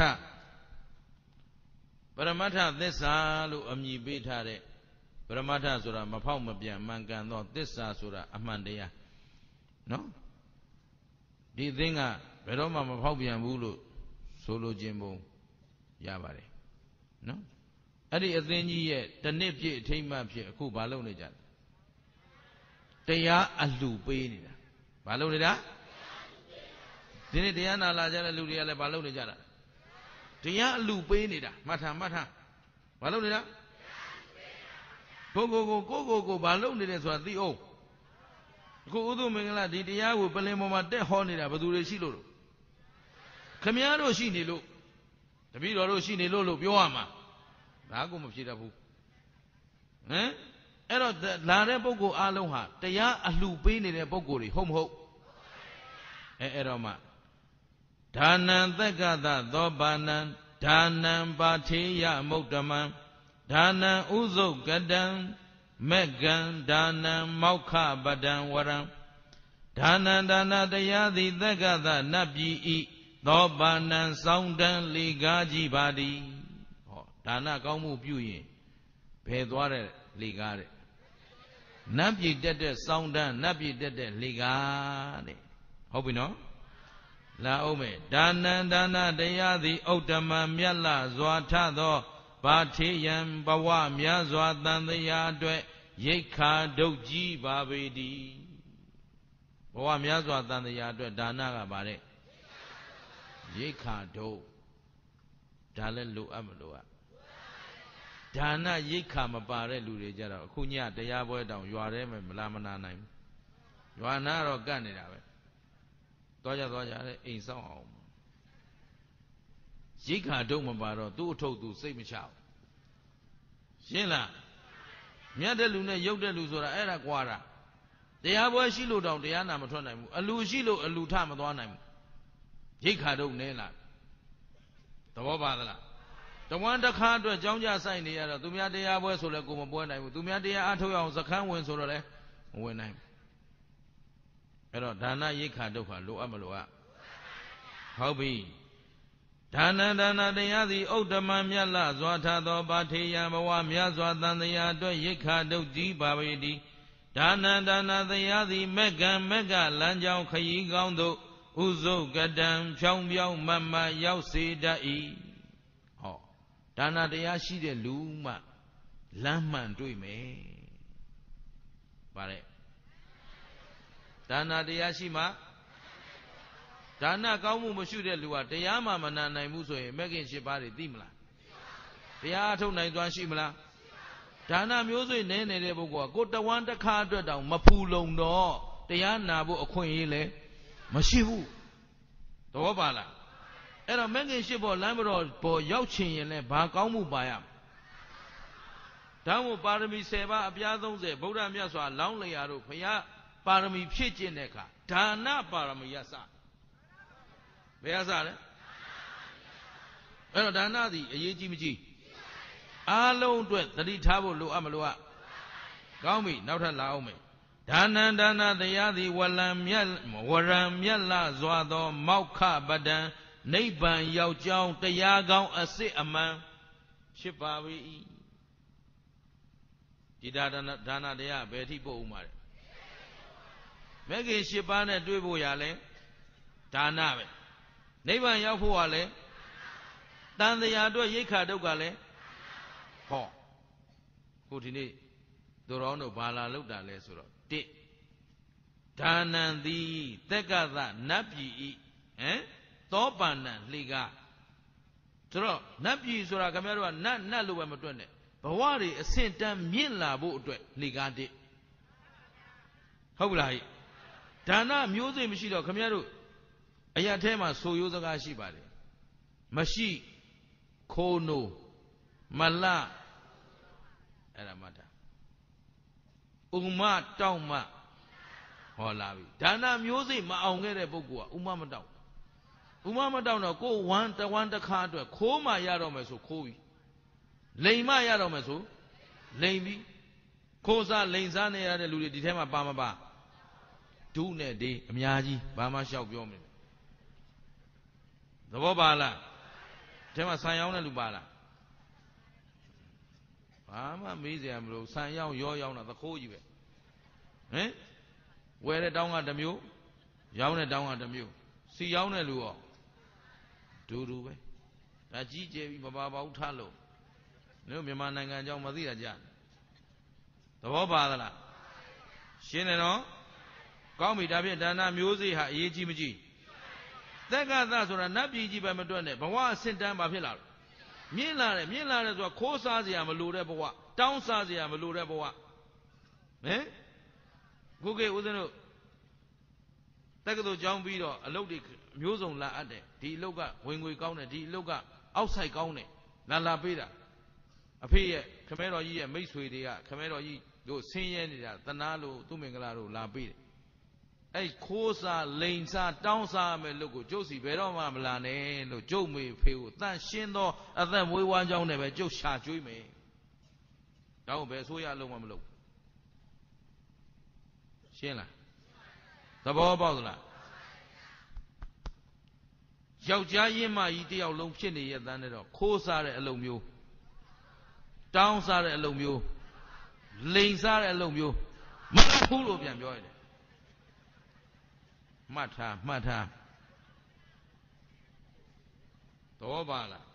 ပရမတ္ထသစ္စာလို့အမည်ပေးထားတဲ့ပရမတ္ထဆိုတာမဖောက်မပြန်မှန်ကန်သောသစ္စာဆိုတာအမှန်တရားနော်ဒီသင်္ကဘယ်တော့မှမဖောက်ပြန်ဘူးလို့ဆိုလိုခြင်းပုံရပါတယ်နော်အဲ့ဒီအသင်းကြီးရဲ့တနစ်ပြည့်အထိမ့်မှဖြစ်အခုဘာလုပ်နေကြလဲတရားအလှပေးနေတာဘာလုပ်နေတာဒီနေ့တရားနာလာကြတဲ့လူတွေကလည်းဘာလုပ်နေကြတာတရားအလှပေးနေတာမှတ်ထားမှတ်ထားဘာလုပ်နေတာကိုကိုကိုကိုကိုကိုဘာလုပ်နေတယ်ဆိုတာသိအောင်အခုဥဒုမင်္ဂလာဒီတရားကိုပလင်ပေါ်မှာတက်ဟောနေတာဘယ်သူတွေရှိလို့ခမည်းတော်ရှိနေလို့တပည့်တော်တို့ရှိနေလို့လို့ပြောရမှာဒါကိုမဖြစ်တတ်ဘူးဟမ်အဲ့တော့လာတဲ့ပုဂ္ဂိုလ်အလုံးဟာတရားအလှပေးနေတဲ့ပုဂ္ဂိုလ်တွေဟုတ်မဟုတ်အဲအဲ့တော့မှဒါနံသက္ကသသောဘာနံဒါနံပါထေယမုဒ္ဓမံဒါနံဥဇုကတံမက်ကံဒါနံမောက္ခပဒံဝရံဒါနံဒါနတရားသည်သက္ကသနတ်ပြည်ဤသောဘာနံစောင်းတန်းလေကားကြည့်ပါသည်ဟောဒါနကောင်းမှုပြုရင်ဘယ်သွားတဲ့လေကားတဲ့နတ်ပြည်တက်တဲ့စောင်းတန်းနတ်ပြည်တက်တဲ့လေကားတဲ့ဟုတ်ပြီနော်လာအောင်မယ်ဒါနံဒါနတရားသည်ဥဒ္ဓမမြတ်လစွာထသောဘာထေယံဘဝများစွာတန်တရားအတွက်ရိက္ခာဒုတ်ကြီးပါပေသည်ဘဝများစွာတန်တရားအတွက်ဒါနကပါတဲ့ရိက္ခာဒုတ်ဒါလည်းလိုအပ်မလို့อ่ะဒါနရိက္ခာမပါတဲ့လူတွေကြတော့အခုညတရားပွဲတောင်ရွာထဲမှာမလာမနာနိုင်ဘူးရွာနာတော့ကတ်နေတာပဲသွားကြသွားကြတဲ့အိမ်ဆောင်အောင်ရိက္ခာဒုတ်မပါတော့သူ့အထုပ်သူစိတ်မချဘူးရှင်းလားမြတ်တဲ့လူနဲ့ရုပ်တဲ့လူဆိုတာအဲ့ဒါကွာတာတရားပွဲရှိလို့တောင်တရားနာမထွက်နိုင်ဘူးအလူရှိလို့အလူထမသွားနိုင်ဘူးရိက္ခာဒုတ်နဲလာသဘောပါသလားတဝမ်းတစ်ခါအတွက်ကြောင်းကြဆိုင်နေရတော့သူများတရားပွဲဆိုလဲကိုမပွဲနိုင်ဘူးသူများတရားအထုတ်ရအောင်စခန်းဝင်ဆိုတော့လဲမဝင်နိုင်ဘူးအဲ့တော့ဒါနရိက္ခာဒုက္ခလိုအပ်မလိုအပ်ဟုတ်ပြီဒါနဒါနတရားသည်ဥဒ္ဓမမြတ်လစွာထသောပါထေယံဘဝမြတ်စွာတန်တရားအတွက်ရိက္ခာဒုတ်ကြီးပါပေသည်ဒါနဒါနတရားသည်မက္ကံမက္ကလမ်းကြောင်းခရီးကောင်းသို့ဥဇုကတံဖြောင်းပြောင်းမမရောက်စေတတ်၏ဟောဒါနတရားရှိတဲ့လူမှလမ်းမှန်တွေ့မယ်ဗါတဲ့ဒါနတရားရှိမှဒါနကောင်းမှုမရှိတဲ့လူကတရားမှမနာနိုင်ဘူးဆိုရင်မဂ္ဂင်၈ပါးတွေသိမလားတရားအထုတ်နိုင်သွားရှိမလားဒါနမျိုးစိတ်နဲနေတဲ့ပုဂ္ဂိုလ်ကကိုတဝမ်းတစ်ခါအတွက်တောင်မဖူလုံတော့တရားနာဖို့အခွင့်အရေးလည်းမရှိဘူးသဘောပါလားအဲ့တော့မဂ္ဂင်၈ပေါ်လမ်းပေါ်ပေါ်ရောက်ချင်ရင်လည်းဘာကောင်းမှုပါရမလဲဒါမို့ပါရမီ၁၀ပါးအပြား၃၀ဗုဒ္ဓမြတ်စွာလောင်းလျာတို့ဘုရားပါရမီဖြည့်ကျင့်တဲ့အခါဒါနပါရမီရစဘယ်ရစလဲအဲ့တော့ဒါနသည်အရေးကြီးမကြီးအားလုံးအတွက်သတိထားဖို့လိုအပ်မလိုအပ်ကောင်းပြီနောက်ထပ်လာအောင်မယ်ဒါနံဒါနတရားသည်ဝလံမြတ်ဝရံမြတ်လစွာသောမောက္ခပဒံနိဗ္ဗာန်ရောက်ကြောင်းတရားကောင်းအစစ်အမှန်ဖြစ်ပါ၏ဒီဒါနဒါနတရားဘယ်ထိပို့ဥမှာလဲမဂ္ဂင်၈ပါးနဲ့တွေ့ဖို့ရလဲဒါနပဲနိဗ္ဗာန်ရောက်ဖို့ကလည်းတန်တရားအတွက်ရိက္ခာဒုက္ခလည်းဟောခုဒီနေ့သူတော်တို့ဘာလာလောက်တာလဲဆိုတော့တစ်ဒါနံသည်တက္ကသနတ်ပြည်ဤဟမ်သောပန္နံလှေကဆိုတော့နတ်ပြည်ဆိုတာခင်ဗျားတို့ကနတ်နတ်လို့ပဲမတွက်နဲ့ဘဝတွေအဆင့်တန်းမြင့်လာဖို့အတွက်လှေကားတစ်ဟုတ်လားဟိဒါနမျိုးစိတ်မရှိတော့ခင်ဗျားတို့အရာထဲမှာဆိုရိုးစကားရှိပါတယ်မရှိခိုးနိုးမလအဲ့ဒါမှတ်တာဥမတောက်မဟောလာပြီဒါနမျိုးစိတ်မအောင်ခဲ့တဲ့ပုဂ္ဂိုလ်ကဥမမတောက်ဥမမတောက်တော့ကိုယ်ဝမ်းတဝမ်းတစ်ခါအတွက်ခိုးမှရတော့မယ်ဆိုခိုးပြီလိန်မှရတော့မယ်ဆိုလိန်ပြီခိုးစားလိန်စားနေရတဲ့လူတွေဒီထဲမှာပါမပါဒုနဲ့ဒီအများကြီးဘာမှရှောက်ပြောမလဲသဘောပါလားဒီမှာဆံရောင်းတဲ့လူပါလားဘာမှမေးစရာမလိုဆံရောင်းရောရောင်းတာသခိုးကြီးပဲဟင်ဝယ်တဲ့တောင်းကတစ်မျိုးရောင်းတဲ့တောင်းကတစ်မျိုးစီရောင်းတဲ့လူရောဒူဒူပဲဒါကြီးကျယ်ပြီးမပါပါဘူးထားလို့တို့မြန်မာနိုင်ငံအကြောင်းမသိတာကြာသဘောပါသလားရှင်းတယ်နော်ကောင်းပြီဒါဖြင့်ဒါနမျိုးစေ့ဟာအရေးကြီးမကြီးသက္ကသဆိုတာနတ်ပြည်ကြီးပဲမတွက်နဲ့ဘဝအဆင့်တန်းဘာဖြစ်လာလဲမြင့်လာတယ်မြင့်လာတယ်ဆိုတာခိုးစားစရာမလိုတဲ့ဘဝတောင်းစားစရာမလိုတဲ့ဘဝဟင်ခုခေတ်ဦးဇင်းတို့တက္ကသိုလ်ကျောင်းပြီးတော့အလုပ်တွေမျိုးစုံလာအပ်တယ်ဒီအလုပ်ကဝင်ငွေကောင်းတယ်ဒီအလုပ်ကအောက်ဆိုင်ကောင်းတယ်လာလာပေးတာအဖေရဲ့ခမဲတော်ကြီးရဲ့မိတ်ဆွေတွေကခမဲတော်ကြီးတို့ဆင်းရဲနေတာတနာလို့သူ့မင်္ဂလာတို့လာပေးတယ်အဲ့ခိုးစားလိန်စားတောင်းစားမယ်လို့ကိုကျုပ်စီဘယ်တော့မှမလာနဲ့လို့ကျုပ်မေဖေကိုတန့်ရှင်းသောအသက်မွေးဝမ်းကြောင်းနဲ့ပဲကျုပ်ရှာကျွေးမယ်တောင်းဘယ်ဆိုရလုံးမမလုပ်ရှင်းလားသဘောပေါက်သလားယောက်ျားရင်းမကြီးတယောက်လုံးဖြစ်နေရတဲ့တော့ခိုးစားတဲ့အလုပ်မျိုးတောင်းစားတဲ့အလုပ်မျိုးလိန်စားတဲ့အလုပ်မျိုးမဟုတ်ဘူးလို့ပြန်ပြောရတယ်မှတ်ထားမှတ်ထားသဘောပါလား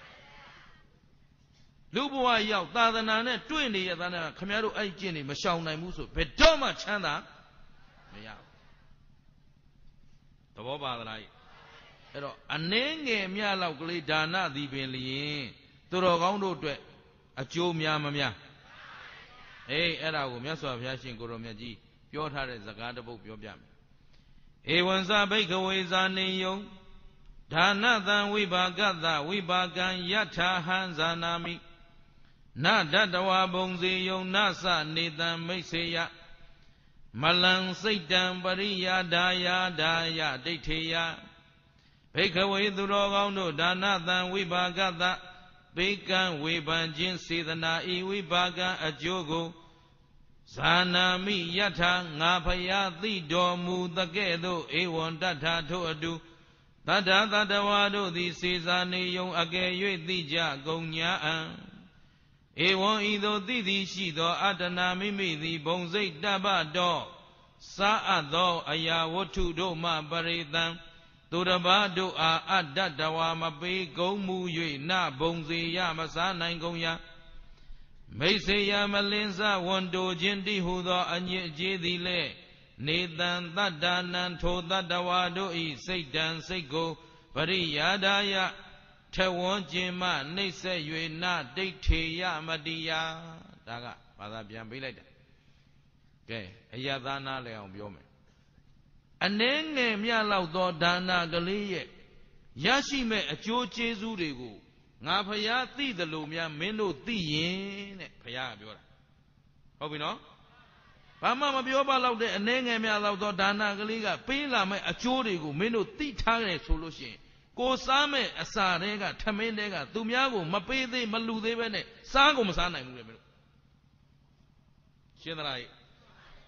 လူဘဝရောက်သာသနာနဲ့တွေ့နေရတဲ့ခမည်းတော်အဲ့ကျင့်နေမရှောင်နိုင်ဘူးဆိုဘယ်တော့မှချမ်းသာမရဘူးသဘောပါသလားအဲ့တော့အနှင်းငယ်မြလောက်ကလေးဒါနသည်ပင်လျင်သူတော်ကောင်းတို့အတွက်အကျိုးများမများအေးအဲ့ဒါကိုမြတ်စွာဘုရားရှင်ကိုရောမြတ်ကြီးပြောထားတဲ့စကားတစ်ပုဒ်ပြောပြမယ်ဧဝံသဘိက္ခဝေဇာနေယံဒါနသံဝိပါကသဝိပါကံယထာဟံဇာနာမိနတတဝဘုံစေယုံနသနေတံမိတ်စေယမလံစိတ်တံပရိယာဒာယာဒာယဒိဋ္ဌေယဘိက္ခဝေသူတော်ကောင်းတို့ဒါနသံဝိပါကသဘေကံဝေဖန်ခြင်းစေတနာဤဝိပါကံအကျိုးကိုဇာနာမိယထာငါဖယားသိတော်မူသကဲ့သို့ဧဝံတထာထို့အတူတတ္ထသတ္တဝါတို့သည်စေစာနေယုံအကယ်၍သိကြကုန်ညာအံဧဝံဤသို့သိသည်ရှိသောအတ္တနာမိမိသည်ဘုံစိတ်တပ္ပတော်စာအပ်သောအရာဝတ္ထုတို့မှပရိသံသူတစ်ပါးတို့အားအတ္တတဝါမပေးကုန်မူ၍နဘုံစေရမစားနိုင်ကုန်ရာမိတ်ဆေယမလင်းစဝန်တိုခြင်းတိဟုသောအညစ်အကြေးသည်လေနေတံတတ္တနံထိုတတ္တဝါတို့ဤစိတ်တံစိတ်ကိုပရိယာဒာယထဝွန်ခြင်းမှနှိမ့်ဆက်၍နဒိဋ္ဌေယမတိယဒါကဘာသာပြန်ပေးလိုက်တာကဲအယသနာလည်းအောင်ပြောမယ်အနှဲငယ်မြလောက်သောဒါနကလေးရဲ့ရရှိမဲ့အကျိုးကျေးဇူးတွေကိုငါဖယားသိသလိုများမင်းတို့သိရင်တဲ့ဖယားကပြောတာဟုတ်ပြီနော်ဘာမှမပြောပါတော့တဲ့အနှဲငယ်မြလောက်သောဒါနကလေးကပေးလာမဲ့အကျိုးတွေကိုမင်းတို့သိထားတယ်ဆိုလို့ရှိရင်ကိုစားမဲ့အစာတွေကထမင်းတွေကသူများကိုမပေးသေးမလူသေးပဲနဲ့စားကိုမစားနိုင်ဘူးလေမင်းတို့ရှင်းသလား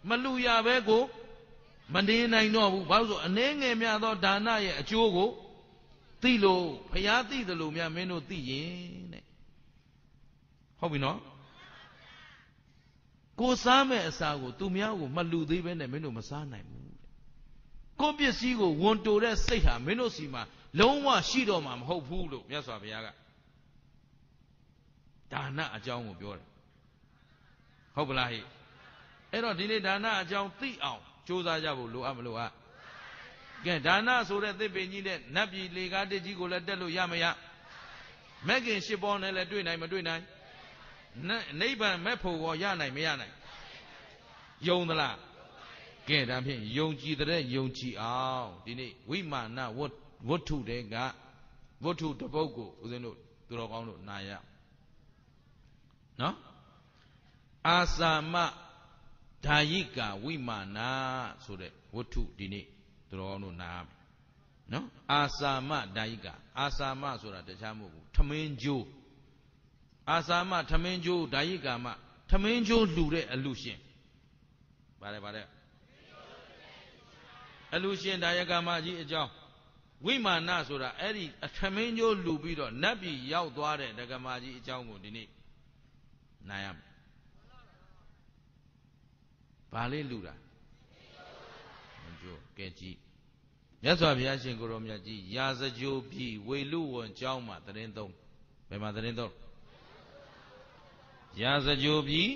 Maluya Bego Mandina no, Bazo, and Nenge Miado Dana, a Chogo, Tilo, Payati, the Lumia Meno Ti. How we know? Go Same Sago, Tumiago, Malu, even a Meno Masana. Copia Sigo, won't do that, say her, Menosima, Loma, Shidomam, Hope Hulu, Yasaviaga. Dana, a John of your. How will I? Ero dine Dana, a John Thi out, chose a Jabu, Luamlua. Get Dana so that they be needed, Nabi, Legate, Gigo, Latelo, Yamaya. Megan Shibon, and Latwina, Madwina. Neighbor Mapo or Yana, Miana. Yonala. Get up here, Yonji the Yonji out. Dine, we man now, what, what two they got? What two the Bogo, the note, to the Naya. No? Asama Dayika Wimana so that what to dine Drono Nam. No? Asama Dayika Asama so that the Jamu Tamenjo Asama Tamenjo Dayika Ma Tamenjo Lure illusion. Bade bade illusion Dayaka Ji Jow. Wimana so that Eddie a Tamenjo Lubido Nabi Yao Dware the Gamaji Jamu Dine. Nayam Bali Lura Keji Yaswa Biashin Goromiaji Yaza Jobi Welu and Jauma the Rendo Bema the Rendo Yaza Jobi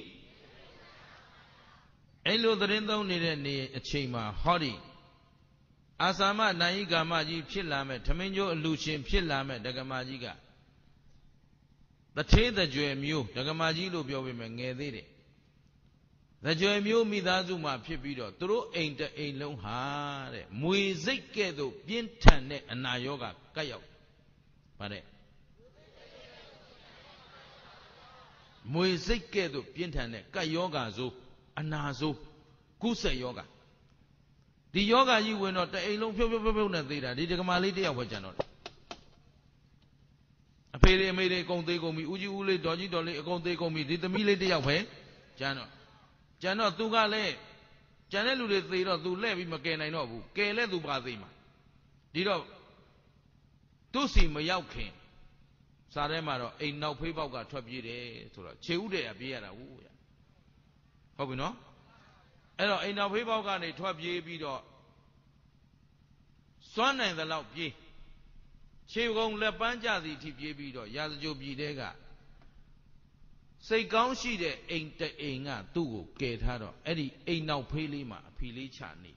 Elo the Rendo needed a chima Hori Asama Naiga Maji Pilame Taminjo Luchin Pilame Dagamajiga The tea the joy mu, the Gamajilo be women, Geddy. The joy mu midazuma pipido, through ain't a long hard. Muizekedo, Bientane, and Nayoga, Kayo. Pare Muizekedo, Bientane, Kayoga zo, Anazo, Kusa yoga. The yoga you were not a long people, did the Gamality of a general. A pay made a conte go me, Uji Ule, Dodgy Dolly, a conte go me, did the military away? Jano. Jano Tugale. Janelu de Zero to Levi McCain, I know, Kele to Bazima. Dido Tusi Mayauke Saremaro ain't no people got trouble to the Cheude, a beer. How we know? Hello, ain't no people got a trouble bido. Son and the loud ye. She won't let Banjazi tip ye bido, Yazo Bidega. Say, Gong she de ain't the inga, do get her, Eddie ain't no Pilima, Pili Chani.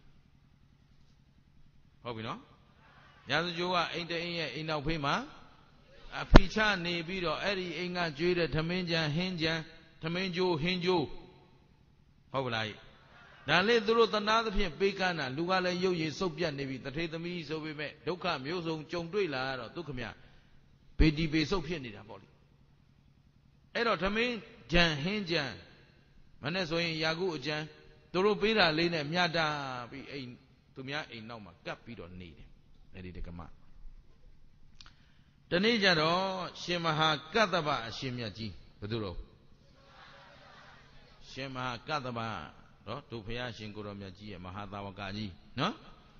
How we know? Yazo ain't the inga, ain't no Pima. A Picha ne bido, Eddie inga, Judah, Taminja, Hinja, Taminjo, Hinjo. How will I? Now let the road another here, Bacana, Lugala Yoyi, Sopian Navy, the trade the me so we met, Doka, Yoso, Jongdula, or Dukamia, Pedi Be Sopian in a body. Edo Tamin, Jan, Hinjan, Maneso in Yagu Jan, Dorobira, Lena, Miada, be a to Mia a normal, Capido need. Let it come out. The Nijaro, Shemaha, Kataba, Shemiaji, Paduro. Shemaha, Kataba. To Pia Shinkuromiaji, Mahatawakaji, no?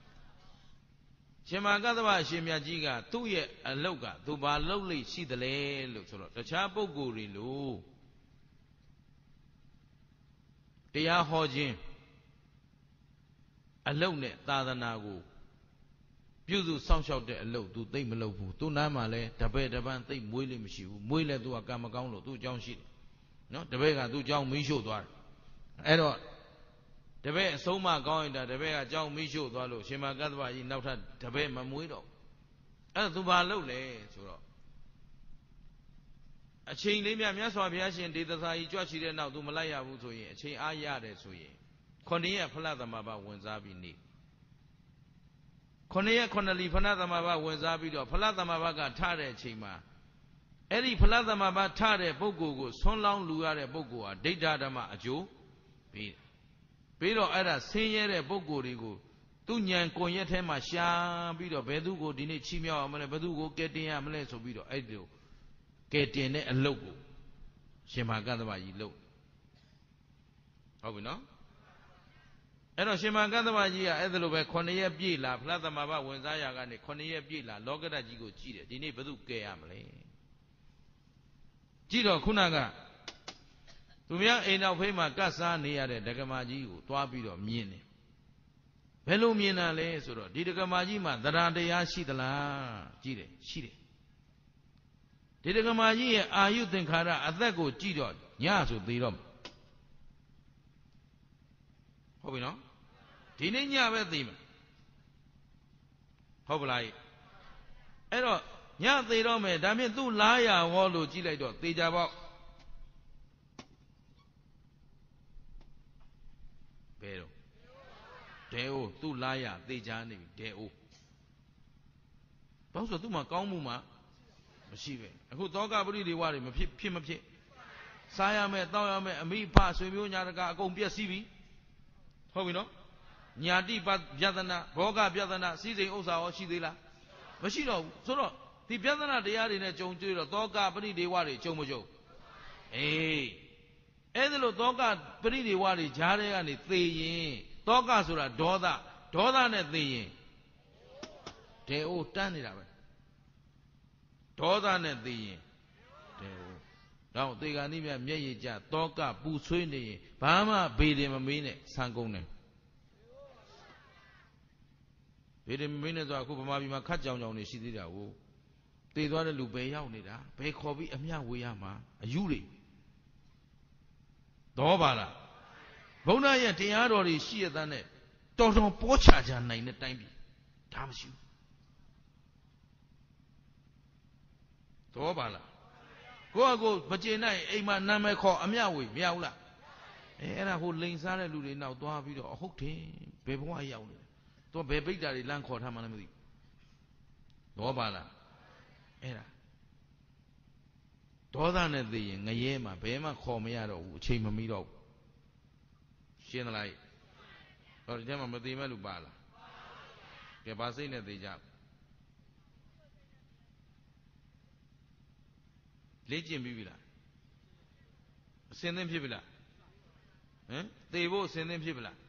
Shemakataba Shemiajiga, two year a loga, to ba lowly see the lay, look so the chapo gurilu. They are Hojin alone, Tadanago. Beautiful some shout there low to them low, to Namale, Tabe, the Van, they William Shiu, Willa to a Gamagano, to John Shit. No, the Vega to John Mishu. Edward. The way so much going that the way I John Mishu, Shema Gadwa in Nauta, Tabe Mamuido. And to Balole, a chain Limia Miaswabiashi did as I judge it now to Malaya Wutoye, a chain Ayade Suye. Konia Paladamaba Wenzabi need. Konia Konali Panadamaba Wenzabi or Paladamabaga Tare Chima. Any Paladamaba Tare Bogo, Son Long Luare Bogo, Data Dama Ajo. Pero era senior Bogorigo, Tunyan Coyete Masha, Bido, Bedugo, Dine Chimia, Bedugo, getting Amles of Bido, Edo, getting a logo. Shema Gadaba, you low. How we know? အဲ့တော့ရှင်မကတ္တမကြီးကအဲ့ဒါလိုပဲခုနှစ်ရက်ပြည့်လာဖလားသမဘာဝင်စားရာကနေခုနှစ်ရက်ပြည့်လာလောကဓာတ်ကြီးကိုကြည့်တယ်ဒီနေ့ဘယ်သူကဲရမလဲကြည့်တော့ခုနကသူများအိမ်နောက်ဖေးမှာကတ်စားနေရတဲ့ဒကမာကြီးကိုတွားပြီးတော့မြင်တယ်ဘယ်လိုမြင်တာလဲဆိုတော့ဒီဒကမာကြီးမှာသရဏတရားရှိသလားကြည့်တယ်ရှိတယ်ဒီဒကမာကြီးရဲ့အာယုသင်္ခါရအသက်ကိုကြည့်တော့ညဆိုသေးတော့ဟုတ်ပြီနော်ဒီနေ့ညပဲသိမှာဟုတ်ပလားအဲ့တော့ညသေးတော့မယ်ဒါဖြင့်သူ့လားရဟောလို့ကြည့်လိုက်တော့သေချာပေါ့ဘယ်တော့ဒဲအိုသူ့လားရသေချာနေပြီဒဲအိုဘာလို့ဆိုသူ့မှာကောင်းမှုမှာမရှိပဲအခုသောကပရိဒေဝတွေမဖြစ်ဖြစ်မဖြစ်စားရမယ်တောက်ရမယ်အမိဖဆွေမျိုးညာတကအကုန်ပြည့်စည်ပြီဟုတ်ပြီနော်ညာတိပပြဒနာဘောဂပြဒနာစီစိန်ဥစ္စာရောရှိသေးလားမရှိတော့ဘူးဆိုတော့ဒီပြဒနာတရားတွေနဲ့ကြုံတွေ့တော့သောကပရိဒေဝတွေကြုံမကြုံအေးအဲ့ဒါလို့သောကပရိဒေဝတွေဂျားတဲ့ကနေသေရင်သောကဆိုတာဒေါသဒေါသနဲ့သေရင်ဒဲအိုတန်းနေတာပဲဒေါသနဲ့သေရင်ဒဲအိုတော့သေကံဤမြမျက်ရည်ကျသောကပူဆွေးနေရင်ဘာမှဘေးတယ်မမေးနဲ့ဆံကုန်တယ်ဘေးတယ်မမေးနဲ့ဆိုအခုဗမာပြည်မှာခတ်ကြောင်ကြောင်နေရှိသေးတာကိုသေသွားတဲ့လူပဲရောက်နေတာဘယ်ခေါ်ပြီးအမျှဝေးရမှာအယူတွေတော့ပါလားဘုန်းတော်ရဲ့တရားတော်တွေရှိရတဲ့နဲ့တော်တော်ပေါ်ချကြနိုင်တဲ့တိုင်းပြည်ဒါမရှိဘူးတော့ပါလားကိုယ့်အကိုမကျေနိုင်အိမ်မှာနာမည်ခေါ်အမျှဝေမရဘူးလားအဲအဲ့ဒါဟိုလိန်စားတဲ့လူတွေနောက်သွားပြီးတော့ဟုတ်တယ်ဘယ်ဘဝရောက်နေလဲသူကဘယ်ပိဋ္ဌာတွေလမ်းခေါ်ထားမှလည်းမသိဘူးတော့ပါလားအဲ့ဒါဒေါသနဲ့သိရင်ငရဲမှာဘယ်မှခေါ်မရတော့ဘူးအချိန်မမီတော့ဘူးရှင်းသလားဟောဒီထဲမှာမသိမဲ့လူပါလားကဲဘာစိတ်နဲ့သိကြလေ့ကျင့်ပြီးပြီလားအစင်းသင်းဖြစ်ပြီလားဟမ်သေဖို့အစင်းသင်းဖြစ်ပြီလား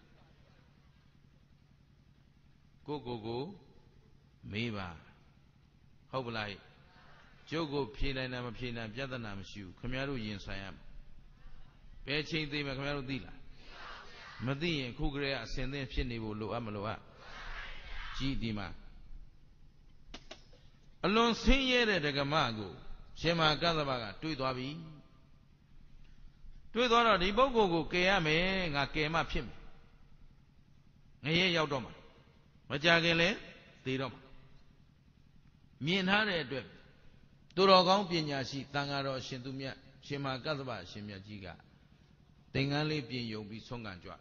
ကိုကိုကိုမေးပါဟုတ်ပလားကျုပ်ကိုဖြေနိုင်တာမဖြေနိုင်ပြဿနာမရှိဘူးခင်ဗျားတို့ရင်ဆိုင်ရမယ်ဘယ်ချိန်သေးမယ်ခင်ဗျားတို့သိလားမသိရင်ခုကလေးကအစင်းသင်းဖြစ်နေဖို့လိုအပ်မလိုအပ်ကြည်ဒီမှာအလွန်ဆင်းရဲတဲ့ဒကမကိုရှင်မကသဗ္ဗကတွေးသွားပြီတွေးသွားတော့ဒီပုဂ္ဂိုလ်ကိုကယ်ရမယ်ငါကယ်မှဖြစ်မယ်ငရဲရောက်တော့မှာမကြခင်လဲသေတော့မှာမြင်ထားတဲ့အတွက်သူတော်ကောင်းပညာရှိတန်ဃာတော်ရှင်သူမြတ်ရှင်မကသဗ္ဗရှင်မြတ်ကြီးကသင်္ကန်းလေးပြင်ယုံပြီးဆုံးခံကြွ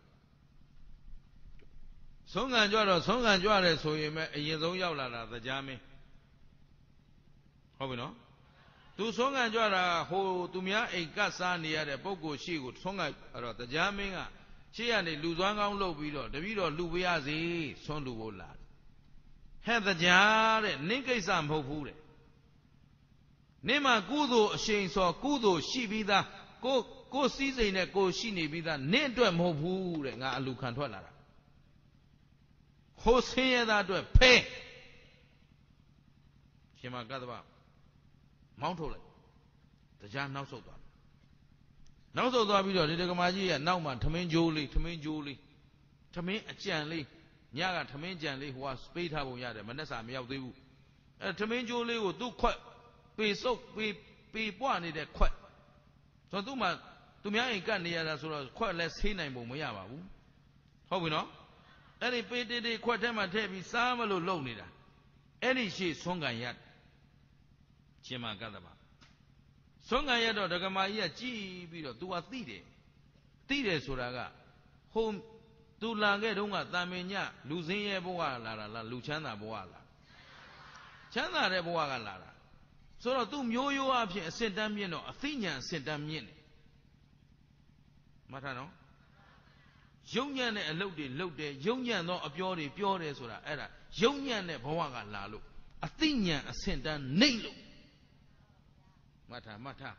ဆုံးခံကြွတော့ဆုံးခံကြွတယ်ဆိုရင်ပဲအရင်ဆုံးရောက်လာတာတရားမင်းဟုတ်ပြီနော်သူဆုံးခံကြွတာဟိုသူများအိမ်ကတ်စားနေရတဲ့ပုဂ္ဂိုလ်ရှိကိုဆုံးခံအဲ့တော့တရားမင်းကရှေ့ကနေလူသွမ်းကောင်းလုပ်ပြီးတော့တပည့်တော်လူပရစီဆုံးလူဖို့လာဟဲ့တရားတဲ့နင်းကိစ္စမဟုတ်ဘူးတဲ့နင်းမှာကုသိုလ်အရှိန်စောကုသိုလ်ရှိပြီးသားကိုကိုစည်းစိမ်နဲ့ကိုရှိနေပြီးသားနင်းအတွက်မဟုတ်ဘူးတဲ့ငါအလူခံထွက်လာတာဟိုဆင်းရဲသားအတွက်ဖဲရှင်မကသဗ္ဗမောင်းထုတ်လိုက်တရားနောက်ဆုတ်သွားနောက်ဆုတ်သွားပြီးတော့ဒီဒကမာကြီးရဲ့နောက်မှာထမင်းကြိုးလေးထမင်းကြိုးလေးထမင်းအကြံလေးညကထမင်းကြံလေးဟိုကစပေးထားပုံရတယ်မနဲ့စာမရောက်သေးဘူးအဲထမင်းကြိုးလေးကိုသူ့ခွက်ပေစုပ်ပေပေပွားနေတဲ့ခွက်ဆိုတော့သူ့မှာသူများအိမ်ကတ်နေရတာဆိုတော့ခွက်လည်းဆေးနိုင်ပုံမရပါဘူးဟုတ်ပြီနော်အဲ့ဒီပေတေတေခွက်ထဲမှာထည့်ပြီးစားမလို့လုံနေတာအဲ့ဒီရှေ့ဆုံးကန်ရရှင်မကသဗ္ဗဆုံးခံရတော့ဒကမာကြီးကကြည်ပြီးတော့ तू ကသိတယ်သိတယ်ဆိုတာကဟို तू လာခဲ့တုန်းကတာမင်ညလူစင်းရဲဘဝလာတာလားလူချမ်းသာဘဝလားချမ်းသာတဲ့ဘဝကလာတာဆိုတော့ तू မျိုးရိုးအဖြစ်အစစ်တမ်းမြင့်တော့အသိဉာဏ်အစစ်တမ်းမြင့်တယ်မှတ်ထားနော်ယုံညံ့တဲ့အလုပ်တွေလုပ်တယ်ယုံညံ့သောအပြောတွေပြောတယ်ဆိုတာအဲ့ဒါယုံညံ့တဲ့ဘဝကလာလို့အသိဉာဏ်အစစ်တမ်းနှိမ့်လို့မှတ်ထားမှတ်ထား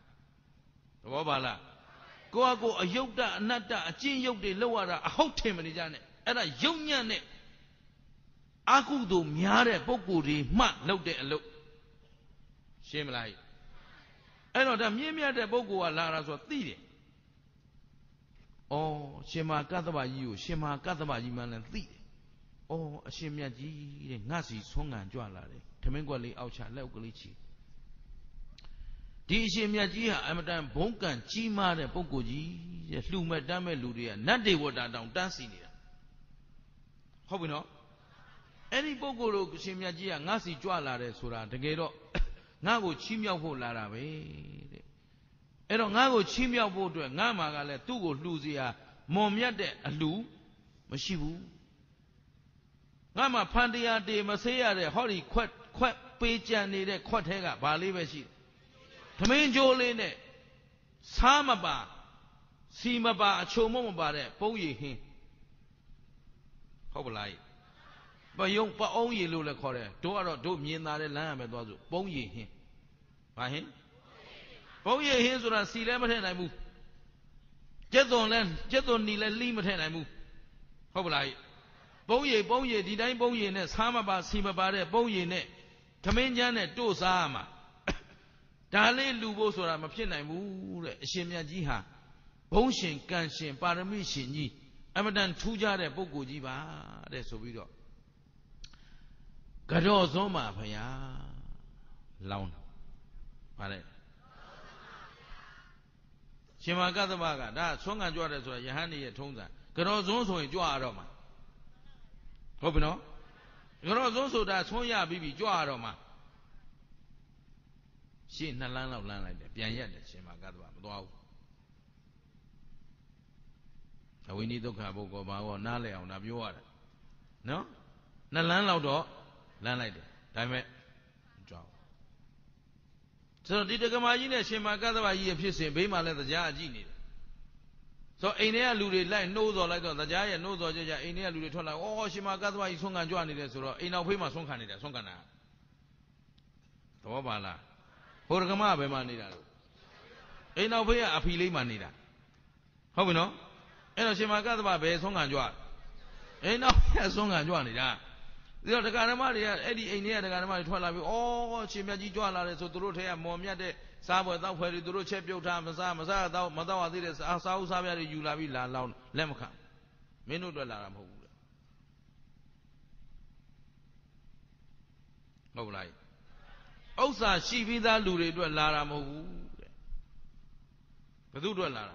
သဘောပါလားကိုယ့်အကိုအယုတ်တအနတ္တအကျင့်ယုတ်တွေလောက်ရတာအဟုတ်ထင်မနေကြနဲ့အဲ့ဒါယုံညံ့တဲ့အာကုသို့များတဲ့ပုဂ္ဂိုလ်တွေမှလုပ်တဲ့အလုပ်ရှင်းမလားအဲ့တော့ဒါမြင့်မြတ်တဲ့ပုဂ္ဂိုလ်ကလာတာဆိုတော့သိတယ်ဩရှင်မကတ္တဗကြီးကိုရှင်မကတ္တဗကြီးမှလည်းသိတယ်ဩအရှင်မြတ်ကြီးတဲ့ငါစီဆွမ်းခံကြွလာတယ်ထမင်းကွက်လေးအောက်ချလက်ဥကလေးချီဒီအရှင်မြတ်ကြီးဟာအမတန်ဘုံကံကြီးမားတဲ့ပုဂ္ဂိုလ်ကြီးတဲ့လှူမဲ့တမ်းမဲ့လူတွေကနတ်ဒေဝတာတောင်တန်းစီနေတာဟုတ်ပြီနော်အဲ့ဒီပုဂ္ဂိုလ်တို့အရှင်မြတ်ကြီးကငါစီကြွလာတယ်ဆိုတာတကယ်တော့ငါ့ကိုချီးမြှောက်ဖို့လာတာပဲတဲ့အဲ့တော့ငါ့ကိုချီးမြှောက်ဖို့အတွက်ငါမှာကလည်းသူ့ကိုလှူစီဟာမွန်မြတ်တဲ့အလှူမရှိဘူးငါမှာဖန်တရားတေမဆေးရတဲ့ဟောဒီခွက်ခွက်ပေးကြံနေတဲ့ခွက်ထဲကဘာလေးပဲရှိတယ်သမင်းကြိုးလေးနဲ့စားမပါစီမပါအချုံမမပါတဲ့ပုံရည်ဟင်းဟုတ်ပလားပယုံပအောင်ရည်လို့လည်းခေါ်တယ်တို့ကတော့တို့မြင်သာတဲ့လမ်းရမယ်သွားဆိုပုံရည်ဟင်းဘာဟင်းပုံရည်ဟင်းဆိုတာစီလည်းမထည့်နိုင်ဘူးကျက်သွန်လည်းကျက်သွန်နီလည်းလှီးမထည့်နိုင်ဘူးဟုတ်ပလားပုံရည်ပုံရည်ဒီတိုင်းပုံရည်နဲ့စားမပါစီမပါတဲ့ပုံရည်နဲ့သမင်းချမ်းနဲ့တို့စားရမှာဒါလေးလူဖို့ဆိုတာမဖြစ်နိုင်ဘူးတဲ့အရှင်မြတ်ကြီးဟာဘုံရှင်ကံရှင်ပါရမီရှင်ကြီးအမတန်ထူးခြားတဲ့ပုဂ္ဂိုလ်ကြီးပါတဲ့ဆိုပြီးတော့ကတော့စွန်းပါဖရာလောင်းပါလေရှင်မကတ္တဗကဒါဆွမ်းခံကြွတယ်ဆိုတာယဟန်ကြီးရဲ့ထုံးစံကတော့စွန်းဆိုရင်ကြွရတော့မှာဟုတ်ပြီနော်ကတော့စွန်းဆိုတာဆွမ်းရပြီးပြီကြွရတော့မှာရှေ့နှစ်လမ်းလောက်လမ်းလိုက်တယ်ပြန်ရက်တယ်ရှင်မကတ္တဗမသွားဘူးအဝိနိဒုက္ခပုဂ္ဂိုလ်ဘာဟောနားလည်အောင်ဒါပြောရတယ်နော်နှစ်လမ်းလောက်တော့လမ်းလိုက်တယ်ဒါပေမဲ့ကြောက်ဆိုတော့ဒီတက္ကမကြီးနဲ့ရှင်မကတ္တဗကြီးရဲ့ဖြစ်စဉ်ဘေးမှာလည်းတရားအကြည့်နေတယ်ဆိုတော့အိမ်ထဲကလူတွေလိုက်နှိုးစော်လိုက်တော့တရားရဲ့နှိုးစော်ကြကြအိမ်ထဲကလူတွေထွက်လာအော်ရှင်မကတ္တဗကြီးဆွမ်းခံကြွနေတယ်ဆိုတော့အိမ်နောက်ဖေးမှာဆွမ်းခံနေတယ်ဆွမ်းခံတာသဘောပါလားဟိုတက္ကမဘယ်မှာနေတာလို့အိမ်နောက်ဖေးကအဖီလေးမှာနေတာဟုတ်ပြီနော်အဲ့တော့ရှင်မကတ္တဗဘယ်ဆွမ်းခံကြွအိမ်နောက်ဖေးကဆွမ်းခံကြွနေတာဒီတော့တရားဓမ္မတွေကအဲ့ဒီအိမ်ထဲကတရားဓမ္မတွေထွက်လာပြီးဩရှင်မြတ်ကြီးကြွလာတယ်ဆိုသူတို့ထဲကမော်မြတ်တဲ့စားပွဲတောက်ဖွဲတွေသူတို့ချက်ပြုတ်ထားမစားမစားတော့မတော့သေးတဲ့စားစားဦးစားပြားတွေယူလာပြီးလာလောင်းလက်မခံမင်းတို့တွေ့လာတာမဟုတ်ဘူးလေဟုတ်လားဥစ္စာရှိပြီးသားလူတွေအတွက်လာတာမဟုတ်ဘူးတဲ့ဘယ်သူအတွက်လာတာ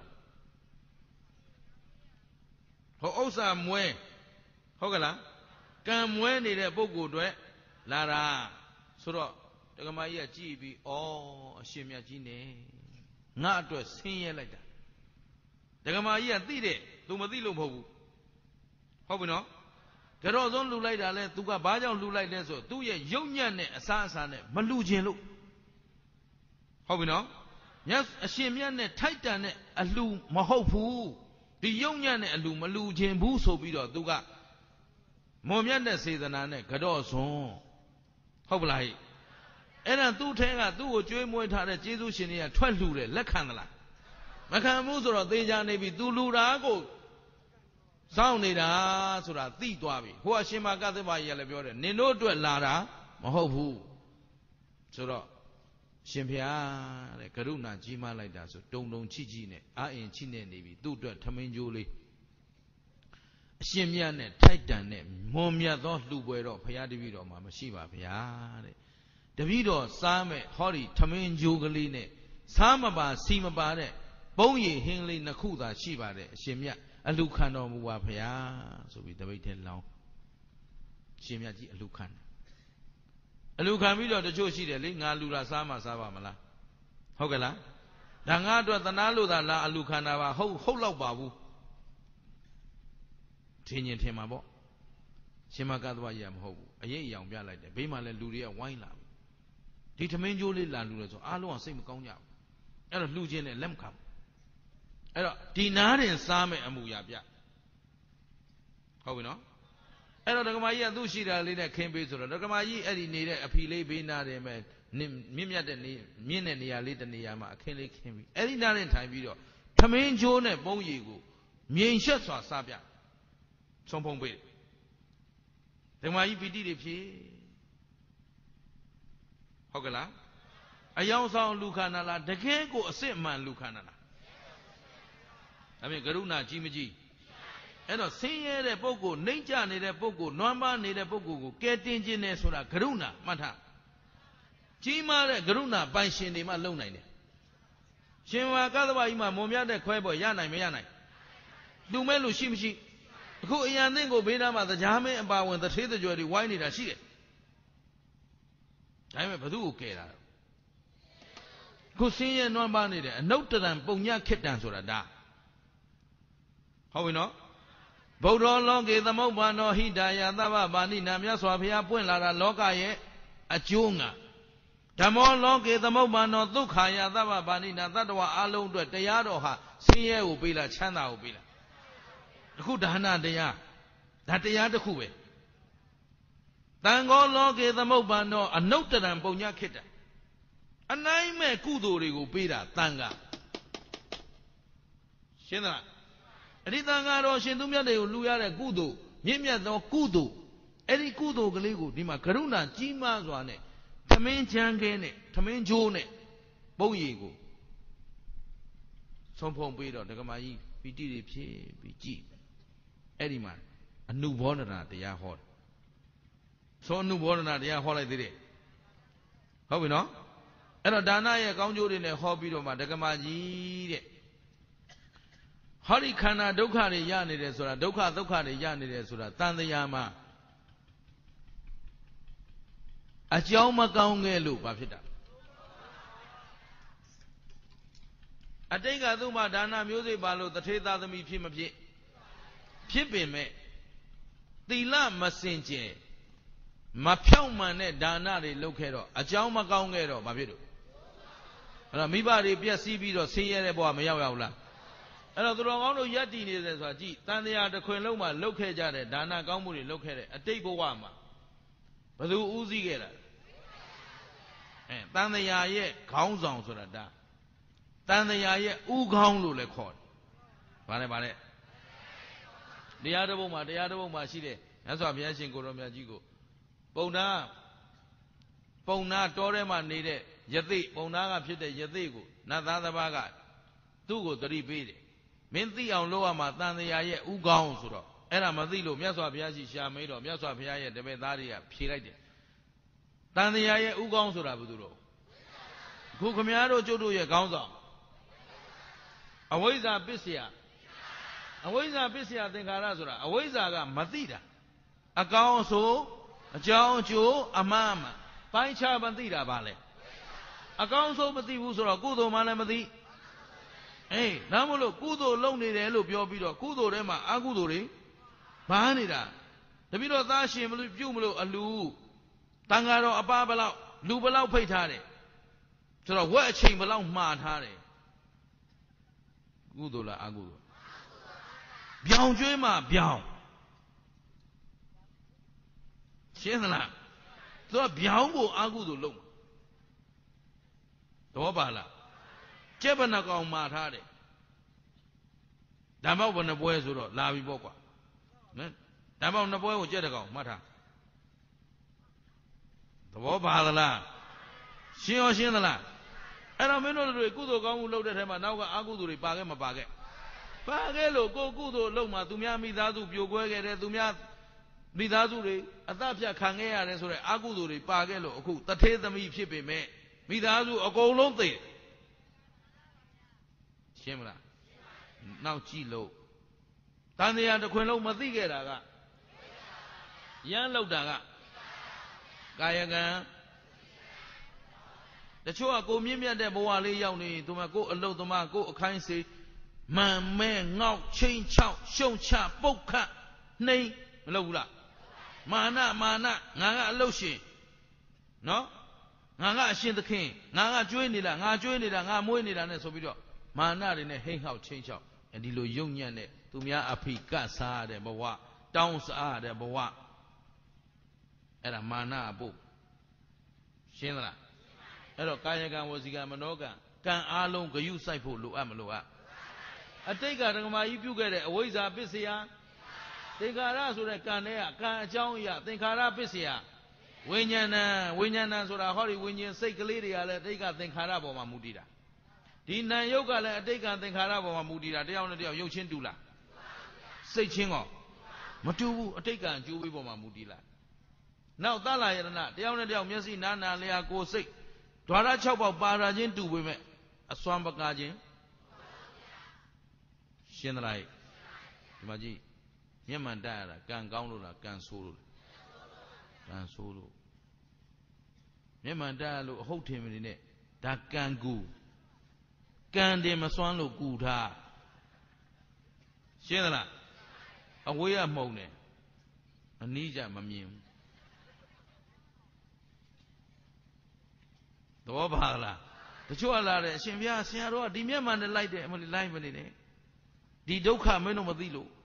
ဟောဥစ္စာမွဲဟုတ်ကလားကံမွဲနေတဲ့ပုဂ္ဂိုလ်တွေလာတာဆိုတော့တက္ကမကြီးကကြည့်ပြီးဩအရှင်မြတ်ကြီးနဲ့ငါအတွက်ဆင်းရဲလိုက်တာတက္ကမကြီးကသိတယ်သူမသိလို့မဟုတ်ဘူးဟုတ်ပြီနော်ကြောဆုံးလှူလိုက်တာလဲသူကဘာကြောင့်လှူလိုက်လဲဆိုသူ့ရဲ့ယုံညံ့တဲ့အစားအစာနဲ့မလှူခြင်းလို့ဟုတ်ပြီနော်မြတ်အရှင်မြတ်နဲ့ထိုက်တန်တဲ့အလှူမဟုတ်ဘူးဒီယုံညံ့တဲ့အလှူမလှူခြင်းဘူးဆိုပြီးတော့သူကမွန်မြတ်တဲ့စေတနာနဲ့ကြောစွန်းဟုတ်ပလားဟိအဲ့ဒါသူ့ထဲကသူ့ကိုကြွေးမွေးထားတဲ့ကျေးဇူးရှင်တွေကထွက်လှူတယ်လက်ခံသလားမခံဘူးဆိုတော့သေချာနေပြီသူလှူတာကိုစောင့်နေတာဆိုတာသိသွားပြီဟိုအရှင်မကတ္တဗကြီးကလည်းပြောတယ်နင်တို့အတွက်လာတာမဟုတ်ဘူးဆိုတော့ရှင်ဖျားတဲ့ကရုဏာကြီးမားလိုက်တာဆိုတုံတုံချိချိနဲ့အာအင်ချိနဲ့နေပြီသူ့အတွက်ထမင်းကြိုးလေးအရှင်မြတ်နဲ့ထိုက်တန်တဲ့မွန်မြတ်သောလှူပွဲတော့ဘုရားတပည့်တော်မှာမရှိပါဗျာတဲ့တပည့်တော်စားမဲ့ဟောဒီထမင်းကြိုးကလေးနဲ့စားမပါစီမပါတဲ့ပုံရည်ဟင်းလေးနှစ်ခုသာရှိပါတယ်အရှင်မြတ်အလှခံတော်မူပါဗျာဆိုပြီးတပိတ်ထဲလောင်းရှင်မြတ်ကြီးအလှခံအလှခံပြီးတော့တချို့ရှိတယ်လေငါလူလာစားမှစားပါမလားဟုတ်ကဲ့လားဒါငါအတွက်သနာလို့သာလားအလှခံတာပါဟုတ်ဟုတ်တော့ပါဘူးထင်ရင်ထင်မှာပေါ့ရှင်မကတ္တဗကြီးကမဟုတ်ဘူးအရေးအယောင်ပြလိုက်တယ်ဘေးမှာလည်းလူတွေကဝိုင်းလာပြီဒီထမင်းကြိုးလေးလာလူလဲဆိုအားလုံးကစိတ်မကောင်းကြဘူးအဲ့တော့လှူခြင်းနဲ့လက်မခံဘူးအဲ့တော့ဒီနားတင်စားမဲ့အမူအရာပြဟုတ်ပြီနော်အဲ့တော့ဒကမာကြီးကသူ့ရှိတာလေးနဲ့ခင်းပေးဆိုတော့ဒကမာကြီးအဲ့ဒီနေတဲ့အဖီလေးဘေးနားတယ်မဲ့မြင့်မြတ်တဲ့နေမြင့်တဲ့နေရာလေးတနေရာမှာအခင်းလေးခင်းပြီးအဲ့ဒီနားတင်ထိုင်ပြီးတော့ထမင်းကြိုးနဲ့ပုံရည်ကိုမြိန်ရှက်စွာစားပြဆုံးဖုံးပေးဓမ္မကြီးပီတိတွေဖြစ်ဟုတ်ကလားအယောင်ဆောင်လူခန္ဓာလားတကယ်ကိုအစစ်အမှန်လူခန္ဓာလားဒါဖြင့်ကရုဏာကြီးမကြီးအဲ့တော့ဆင်းရဲတဲ့ပုဂ္ဂိုလ်နှိမ့်ချနေတဲ့ပုဂ္ဂိုလ်နွမ်းပါနေတဲ့ပုဂ္ဂိုလ်ကိုကဲတင်ခြင်းနဲ့ဆိုတာကရုဏာမှတ်ထားကြီးမားတဲ့ကရုဏာပိုင်ရှင်တွေမှလုံနိုင်တယ်ရှင်ဝါကသဗ္ဗကြီးမှာမုံမြတ်တဲ့ခွဲပေါ်ရနိုင်မရနိုင်လူမဲ့လူရှိမရှိအခုအယံသင့်ကိုဘေးနားမှာတရားမင်းအပါဝင်တထေးတကြွယ်တွေဝိုင်းနေတာရှိတယ်ဒါပေမဲ့ဘသူ့ကိုကဲတာခုဆင်းရဲနွမ်းပါနေတယ်အနုတ္တရံပုံညခိတ္တံဆိုတာဒါဟုတ်ပြီနော်ဗုဒ္ဓလောကေသမုပ္ပါနောဟိတာယသဗ္ဗပါဏိနာမြတ်စွာဘုရားပွင့်လာတာလောကရဲ့အကျိုးငါဓမ္မောလောကေသမုပ္ပါနောဒုက္ခယသဗ္ဗပါဏိနာတတ္တဝါအလုံးအတွက်တရားတော်ဟာဆင်းရဲကိုပေးလားချမ်းသာကိုပေးလားအခုဒါနတရားဒါတရားတစ်ခုပဲတန်ခောလောကေသမုပ္ပါနောအနုတ္တရံပုံညခိတ္တအနိုင်မဲ့ကုသိုလ်တွေကိုပေးတာတန်ခါရှင်းသလားအဒီတန်ခါတော်ရှင်သူမြတ်တွေကိုလှူရတဲ့ကုသိုလ်မြင့်မြတ်သောကုသိုလ်အဲ့ဒီကုသိုလ်ကလေးကိုဒီမှာကရုဏာကြီးမားစွာနဲ့သမင်းချမ်းခဲနဲ့သမင်းချိုးနဲ့ပုံရည်ကိုဆုံးဖုံးပေးတော့ဒကမာကြီးပီတိတွေဖြစ်ပြီးကြည်အဲ့ဒီမှာအနုဘောဓနာတရားဟောတယ်သောအနုဘောဓနာတရားဟောလိုက်သေးတယ်ဟုတ်ပြီနော်အဲ့တော့ဒါနရဲ့ကောင်းကျိုးတွေနဲ့ဟောပြီးတော့မှဒကမာကြီးတဲ့ဟောဒီခန္ဓာဒုက္ခတွေရနေတယ်ဆိုတာဒုက္ခဒုက္ခတွေရနေတယ်ဆိုတာတန်တရားမှာအကြောင်းမကောင်းခဲ့လို့ဘာဖြစ်တာအတိတ်ကသူ့မှာဒါနမျိုးစိတ်ပါလို့တထေသားသမီးဖြစ်မဖြစ်ဖြစ်ပင်မဲ့သီလမစင်ကြယ်မဖြောင့်မှန်တဲ့ဒါနတွေလုပ်ခဲ့တော့အကြောင်းမကောင်းခဲ့တော့ဘာဖြစ်လို့အဲ့တော့မိဘတွေပြည့်စည်ပြီးတော့ဆင်းရဲတဲ့ဘဝမရောက်ရောက်လားအဲ့တော့သူတော်ကောင်းတို့ယက်တည်နေတယ်ဆိုတာကြည့်တန်တရားတစ်ခွင်လုံးမှာလုပ်ခဲ့ကြတဲ့ဒါနကောင်းမှုတွေလုပ်ခဲ့တဲ့အတိတ်ဘဝမှာဘယ်သူဥစည်းခဲ့တာအဲတန်တရားရဲ့ခေါင်းဆောင်ဆိုတာဒါတန်တရားရဲ့ဥခေါင်းလို့လည်းခေါ်တယ်ဗါလဲဗါလဲတရားတစ်ပုဒ်မှာတရားတစ်ပုဒ်မှာရှိတဲ့မြတ်စွာဘုရားရှင်ကိုရောမြတ်ကြီးကိုပုံနာပုံနာတောထဲမှာနေတဲ့ယသိပုံနာကဖြစ်တဲ့ယသိကိုနတ်သားတစ်ပါးကသူ့ကိုသတိပေးတယ်မင်းသိအောင်လုပ်ရမှာတန်တရားရဲ့ဥကောင်းဆိုတော့အဲ့ဒါမသိလို့မြတ်စွာဘုရားရှိရှာမေးတော့မြတ်စွာဘုရားရဲ့တပည့်သားတွေကဖြေလိုက်တယ်တန်တရားရဲ့ဥကောင်းဆိုတာဘယ်သူတော့အခုခမည်းတော်ကျုပ်တို့ရဲ့ခေါင်းဆောင်အဝိဇ္ဇာပစ္စယအဝိဇ္ဇာပစ္စယသင်္ခါရဆိုတာအဝိဇ္ဇာကမသိတာအကောင်းဆိုအကြောင်းအကျိုးအမှန်မှန်ပိုင်းခြားမသိတာပါလေအကောင်းဆုံးမသိဘူးဆိုတော့ကုသိုလ်မှလည်းမသိအေးဒါမှမဟုတ်ကုသိုလ်လုပ်နေတယ်လို့ပြောပြီးတော့ကုသိုလ်ထဲမှာအကုသိုလ်တွေဘာနေတာတပိတော့သားရှင်မလို့ပြုတ်မလို့အလူတန်ဃာတော်အပါဘလောက်လူဘလောက်ဖိတ်ထားတယ်ဆိုတော့ဝက်အချိန်ဘလောက်မှားထားတယ်ကုသိုလ်လားအကုသိုလ်ပြောင်ကျွေးမှပြောင်ရှင်းသလားသူကပြောင်းကိုအကုသိုလ်လုပ်တော့ပါလားကျက်ပနကောင်မှာထားတယ်ဓမ္မောက်ဘယ်နှပွဲဆိုတော့လာပြီပေါ့ကွာနော်ဓမ္မောက်နှစ်ပွဲကိုကျက်တကောင်မှတ်ထားသဘောပါသလားရှင်းရောရှင်းသလားအဲ့တော့မင်းတို့တွေကုသိုလ်ကောင်းမှုလုပ်တဲ့ထဲမှာနောက်ကအကုသိုလ်တွေပါခဲ့မပါခဲ့ပါခဲ့လို့ကိုကုသိုလ်လုပ်မှသူများမိသားစုပြိုကွဲခဲ့တယ်သူများမိသားစုတွေအသက်ဖြတ်ခံခဲ့ရတယ်ဆိုတဲ့အကုသိုလ်တွေပါခဲ့လို့အခုတထေးသမီးဖြစ်ပေမဲ့မိသားစုအကုန်လုံးသိရှင်းမလားနောက်ကြည့်လို့တန်တရားတစ်ခွင်လုံးမသိခဲ့တာကရမ်းလောက်တာကကာယကံတချို့ကကိုမြင့်မြတ်တဲ့ဘဝလေးရောက်နေသူမကိုအလုတ်သမားကိုအခိုင်းစေမန်မဲငေါက်ချင်းချောက်ရှုံချပုတ်ခတ်နှိမ့်မလုပ်ဘူးလားမာနမာနငါကအလုတ်ရှင်နော်ငါကအရှင်သခင်ငါကကျွေးနေတာငါကျွေးနေတာငါမွေးနေတာနဲ့ဆိုပြီးတော့မာနတွေနဲ့ဟိမ့်ဟောက်ချင်းချောက်ဒီလိုယုံညံ့တဲ့သူများအဖိကတ်စားတဲ့ဘဝတောင်းစားတဲ့ဘဝအဲ့ဒါမာနအပုတ်ရှင်းသလားအဲ့တော့ကာယကံဝစီကံမနောကံကံအားလုံးဂယုစိုက်ဖို့လိုအပ်မလိုအပ်အတိတ်ကဓမ္မကြီးပြုခဲ့တဲ့အဝိဇ္ဇာပစ္စယသင်္ခါရဆိုတဲ့ကံနဲ့ကံအကြောင်းအရာသင်္ခါရပစ္စယဝိညာဏဝိညာဏဆိုတာဟောဒီဝိညာဉ်စိတ်ကလေးတွေကလည်းအတိတ်ကသင်္ခါရပေါ်မှာမူတည်တာဒီနာယုတ်ကလည်းအတိတ်ကသင်္ခါရပေါ်မှာမူတည်တာတယောက်နဲ့တယောက်ရုပ်ချင်းတူလားစိတ်ချင်းကောမတူဘူးအတိတ်ကအကျိုးပေးပေါ်မှာမူတည်လာနောက်သလယရဏတယောက်နဲ့တယောက်မျက်စိနားနာလျာကိုယ်စိတ်ဓာရ၆ပေါက်ပါတာချင်းတူပေမဲ့အစွမ်းပကားချင်းရှင်းသလားဒီမှာကြည့်မျက်မှန်တက်ရတာကံကောင်းလို့လားကံဆိုးလို့ကံဆိုးလို့မျက်မှန်တက်ရလို့အဟုတ်ထင်မနေနဲ့ဒါကံကူကံတင်မစွမ်းလို့ကူထားရှင်းသလားအဝေးကမှုံတယ်အနီးကျမမြင်ဘူးသဘောပါလားတချို့ကလာတယ်အရှင်ဘုရားဆရာတော်ကဒီမျက်မှန်နဲ့လိုက်တယ်အမလေးလိုက်မနေနဲ့ဒီဒုက္ခမင်းတို့မသိလို့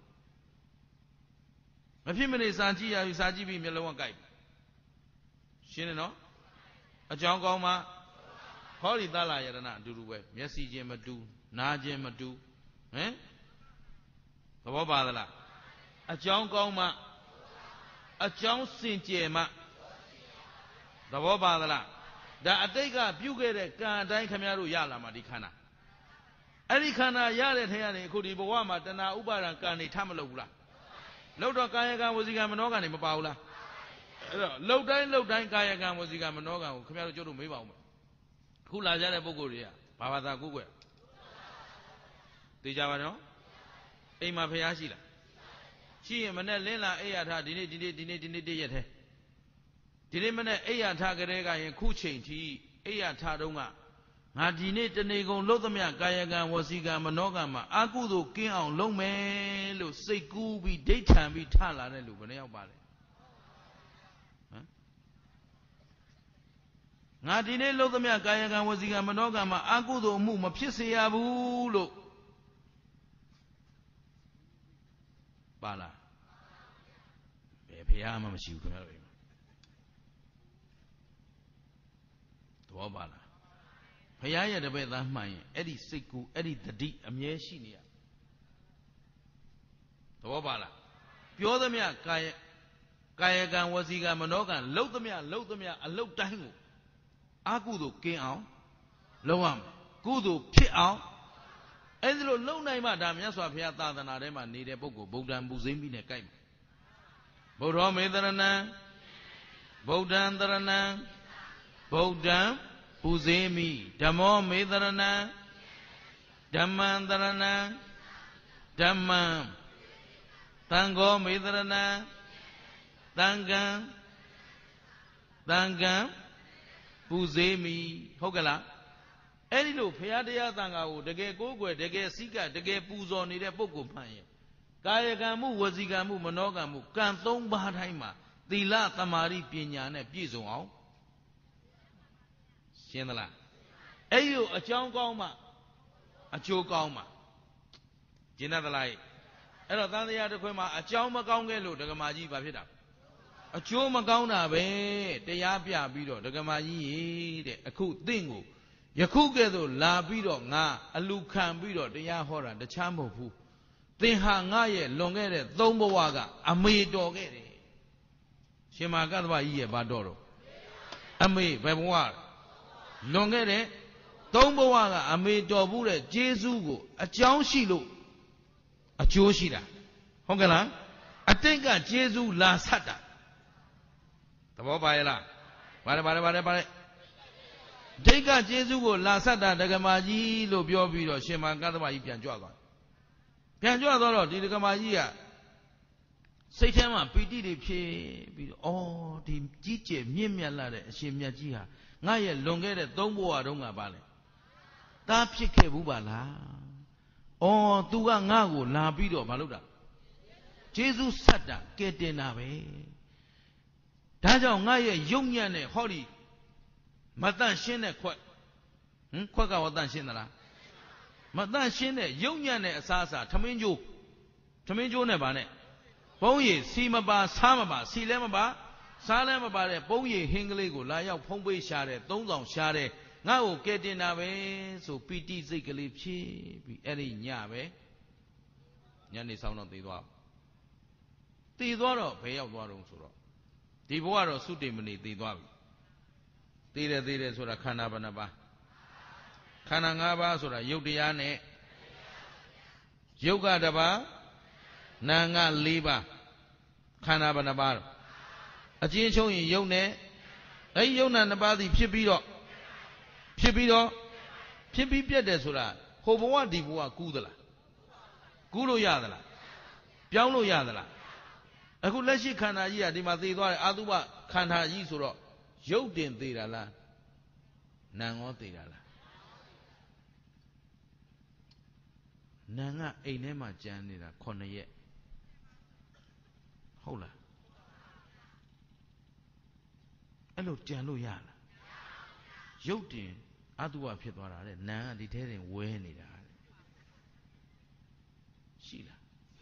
မဖြစ်မနေစာကြည့်ရပြီစာကြည့်ပြီးမျက်လုံးကကိုက်ရှင်းတယ်နော်အကြောင်းကောင်းမှဟောဒီသလယရဏအတူတူပဲမျက်စိချင်းမတူနားချင်းမတူဟမ်သဘောပါသလားအကြောင်းကောင်းမှအကြောင်းစင်ကြယ်မှသဘောပါသလားဒါအတိတ်ကပြုခဲ့တဲ့ကံအတိုင်းခင်ဗျားတို့ရလာမှာဒီခန္ဓာအဲ့ဒီခန္ဓာရတဲ့ထဲကနေအခုဒီဘဝမှာတဏှာဥပါဒံကံနေထမလုပ်ဘူးလားလောက်တော့ကာယကံဝစီကံမနောကံနေမပါဘူးလားအဲ့တော့လောက်တိုင်းလောက်တိုင်းကာယကံဝစီကံမနောကံကိုခင်ဗျားတို့ကျုပ်တို့မေးပါဦးမယ်အခုလာကြတဲ့ပုဂ္ဂိုလ်တွေကဘာဘာသာကိုယ်ွယ်သိကြပါနော်အိမ်မှာဖျားရှိလားရှိရင်မနဲ့လင်းလာအိယာထဒီနေ့ဒီနေ့ဒီနေ့ဒီနေ့တည့်ရက်ထဲဒီနေ့မနဲ့အိယာထကလေးကရင်ခုချိန်ထိအိယာထတုန်းကငါဒီနေ့တနေကုန်လှုပ်သမျှကာယကံဝစီကံမနောကံမှာအာကုသို့ကင်းအောင်လုပ်မယ်လို့စိတ်ကူးပြီးဒိဋ္ဌံပြီးထလာတဲ့လူဘယ်နှယောက်ပါလဲဟမ်ငါဒီနေ့လှုပ်သမျှကာယကံဝစီကံမနောကံမှာအာကုသို့အမှုမဖြစ်စေရဘူးလို့ပါလားဘယ်ဖះမှမရှိဘူးခင်ဗျားတို့သဘောပါလားဖះရဲ့တပည့်သားမှန်ရင်အဲ့ဒီစိတ်ကူအဲ့ဒီတတိအမြဲရှိနေရသဘောပါလားပြောသမျှကာယကာယကံဝစီကံမနောကံလှုပ်သမျှလှုပ်သမျှအလုတ်တိုင်းကိုအာကုသို့ကင်းအောင်လုပ်ရမယ်ကုသို့ဖြစ်အောင်အဲ့ဒီလိုလုံနိုင်မှဒါမြတ်စွာဘုရားသာသနာထဲမှာနေတဲ့ပုဂ္ဂိုလ်ဗုဒ္ဓံပူဇိမ့်ပြီးနဲ့ကြိုက်မယ်ဗုဒ္ဓောမေတရဏံဗုဒ္ဓံတရဏံဗုဒ္ဓံပူဇေမိဓမ္မောမေတရဏံဓမ္မံတရဏံဓမ္မံသံဃောမေတရဏံသံဃံသံဃံပူဇေမိဟုတ်ကလားအဲ့ဒီလိုဘုရားတရားသံဃာကိုတကယ်ကိုးကွယ်တကယ်စိကတကယ်ပူဇော်နေတဲ့ပုဂ္ဂိုလ်မှန်ရဲ့ကာယကံမှုဝစီကံမှုမနောကံမှုကံသုံးပါးတိုင်းမှာသီလသမာဓိပညာနဲ့ပြည့်စုံအောင်ရှင်းသလားအဲ့ဒီအကြောင်းကောင်းမှအကျိုးကောင်းမှကျင့်တတ်သလားအဲ့တော့သံဃာတစ်ခွဲမှာအကြောင်းမကောင်းခဲ့လို့ဒကမာကြီးဘာဖြစ်တာအကျိုးမကောင်းတာပဲတရားပြပြီးတော့ဒကမာကြီးရေတဲ့အခုသင်ကိုယခုကဲ့သို့လာပြီးတော့ငါအလူခံပြီးတော့တရားဟောတာတခြားမဟုတ်ဘူးသင်ဟာငါရဲ့လွန်ခဲ့တဲ့သုံးဘဝကအမေတော်ခဲ့တယ်ရှင်မာကတ္တဗကြီးရဲ့ဘာတော်တော့အမေဘယ်ဘဝလွန်ခဲ့တဲ့သုံးဘဝကအမေတော်ဘူးတဲ့ကျေးဇူးကိုအကြောင်းရှိလို့အကျိုးရှိတာဟုတ်ကဲ့လားအတိတ်ကကျေးဇူးလာဆက်တာသဘောပါရဲ့လားဘာလဲဘာလဲဘာလဲဘာလဲဒိဋ္ဌကကျေးဇူးကိုလာဆက်တာဒကမာကြီးလို့ပြောပြီးတော့ရှင်မာကတ္တဗကြီးပြန်ကြွသွားပြန်ကြွသွားတော့ဒီဒကမာကြီးကစိတ်ထဲမှာပီတိတွေဖြစ်ပြီးတော့အော်ဒီကြီးကျယ်မြင့်မြတ်လာတဲ့အရှင်မြတ်ကြီးဟာငါရဲ့လွန်ခဲ့တဲ့သုံးဘဝတုန်းကပါလေသားဖြစ်ခဲ့ဘူးပါလားအော်သူကငါ့ကိုလာပြီးတော့မလုပ်တာကျေးဇူးဆက်တာကဲတင်တာပဲဒါကြောင့်ငါရဲ့ယုံညံ့တဲ့ဟောဒီမတန့်ရှင်းတဲ့ခွက်ဟင်ခွက်ကဝတန့်ရှင်းသလားမတန့်ရှင်းတဲ့ယုံညံ့တဲ့အစားအစာထမင်းကျိုးထမင်းကျိုးနဲ့ဗာနဲ့ပုံးရည်စီမပါစားမပါစီလဲမပါစားလဲမပါတဲ့ပုံးရည်ဟင်းကလေးကိုလာရောက်ဖုံးပေးရှာတဲ့သုံးဆောင်ရှာတဲ့ငါ့ကိုကဲတင်တာပဲဆိုပီတိစိတ်ကလေးဖြစ်ပြီးအဲ့ဒီညပဲညနေဆောင်တော့သိသွားတည်သွားတော့ဘယ်ရောက်သွားတော့ဆိုတော့ဒီဘဝတော့သုတေမဏိတည်သွားပြီတည်တယ်တည်တယ်ဆိုတာခန္ဓာဘယ်နှပါးခန္ဓာ၅ပါးဆိုတာယုတ်တရားနဲ့ယုတ်ကတစ်ပါးနာငါ၄ပါးခန္ဓာဘယ်နှပါးတော့အကျဉ်းချုပ်ရင်ယုတ်နဲ့အဲဒီယုတ်နာနှစ်ပါးသည်ဖြစ်ပြီးတော့ဖြစ်ပြီးတော့ဖြစ်ပြီးပြတ်တယ်ဆိုတာဟိုဘဝဒီဘဝကူးသလားကူးလို့ရသလားပြောင်းလို့ရသလားအခုလက်ရှိခန္ဓာကြီးကဒီမှာသေသွားတယ်အာသုဘခန္ဓာကြီးဆိုတော့ရုပ်တင်သေးတာလားနာငောသေးတာလားနာငါအိမ်ထဲမှာကြမ်းနေတာခုနှစ်ရက်ဟုတ်လားအဲ့လိုကြံလို့ရလားရုပ်တင်အာသုဘဖြစ်သွားတာတဲ့နာငါဒီထဲတင်ဝဲနေတာရှိလား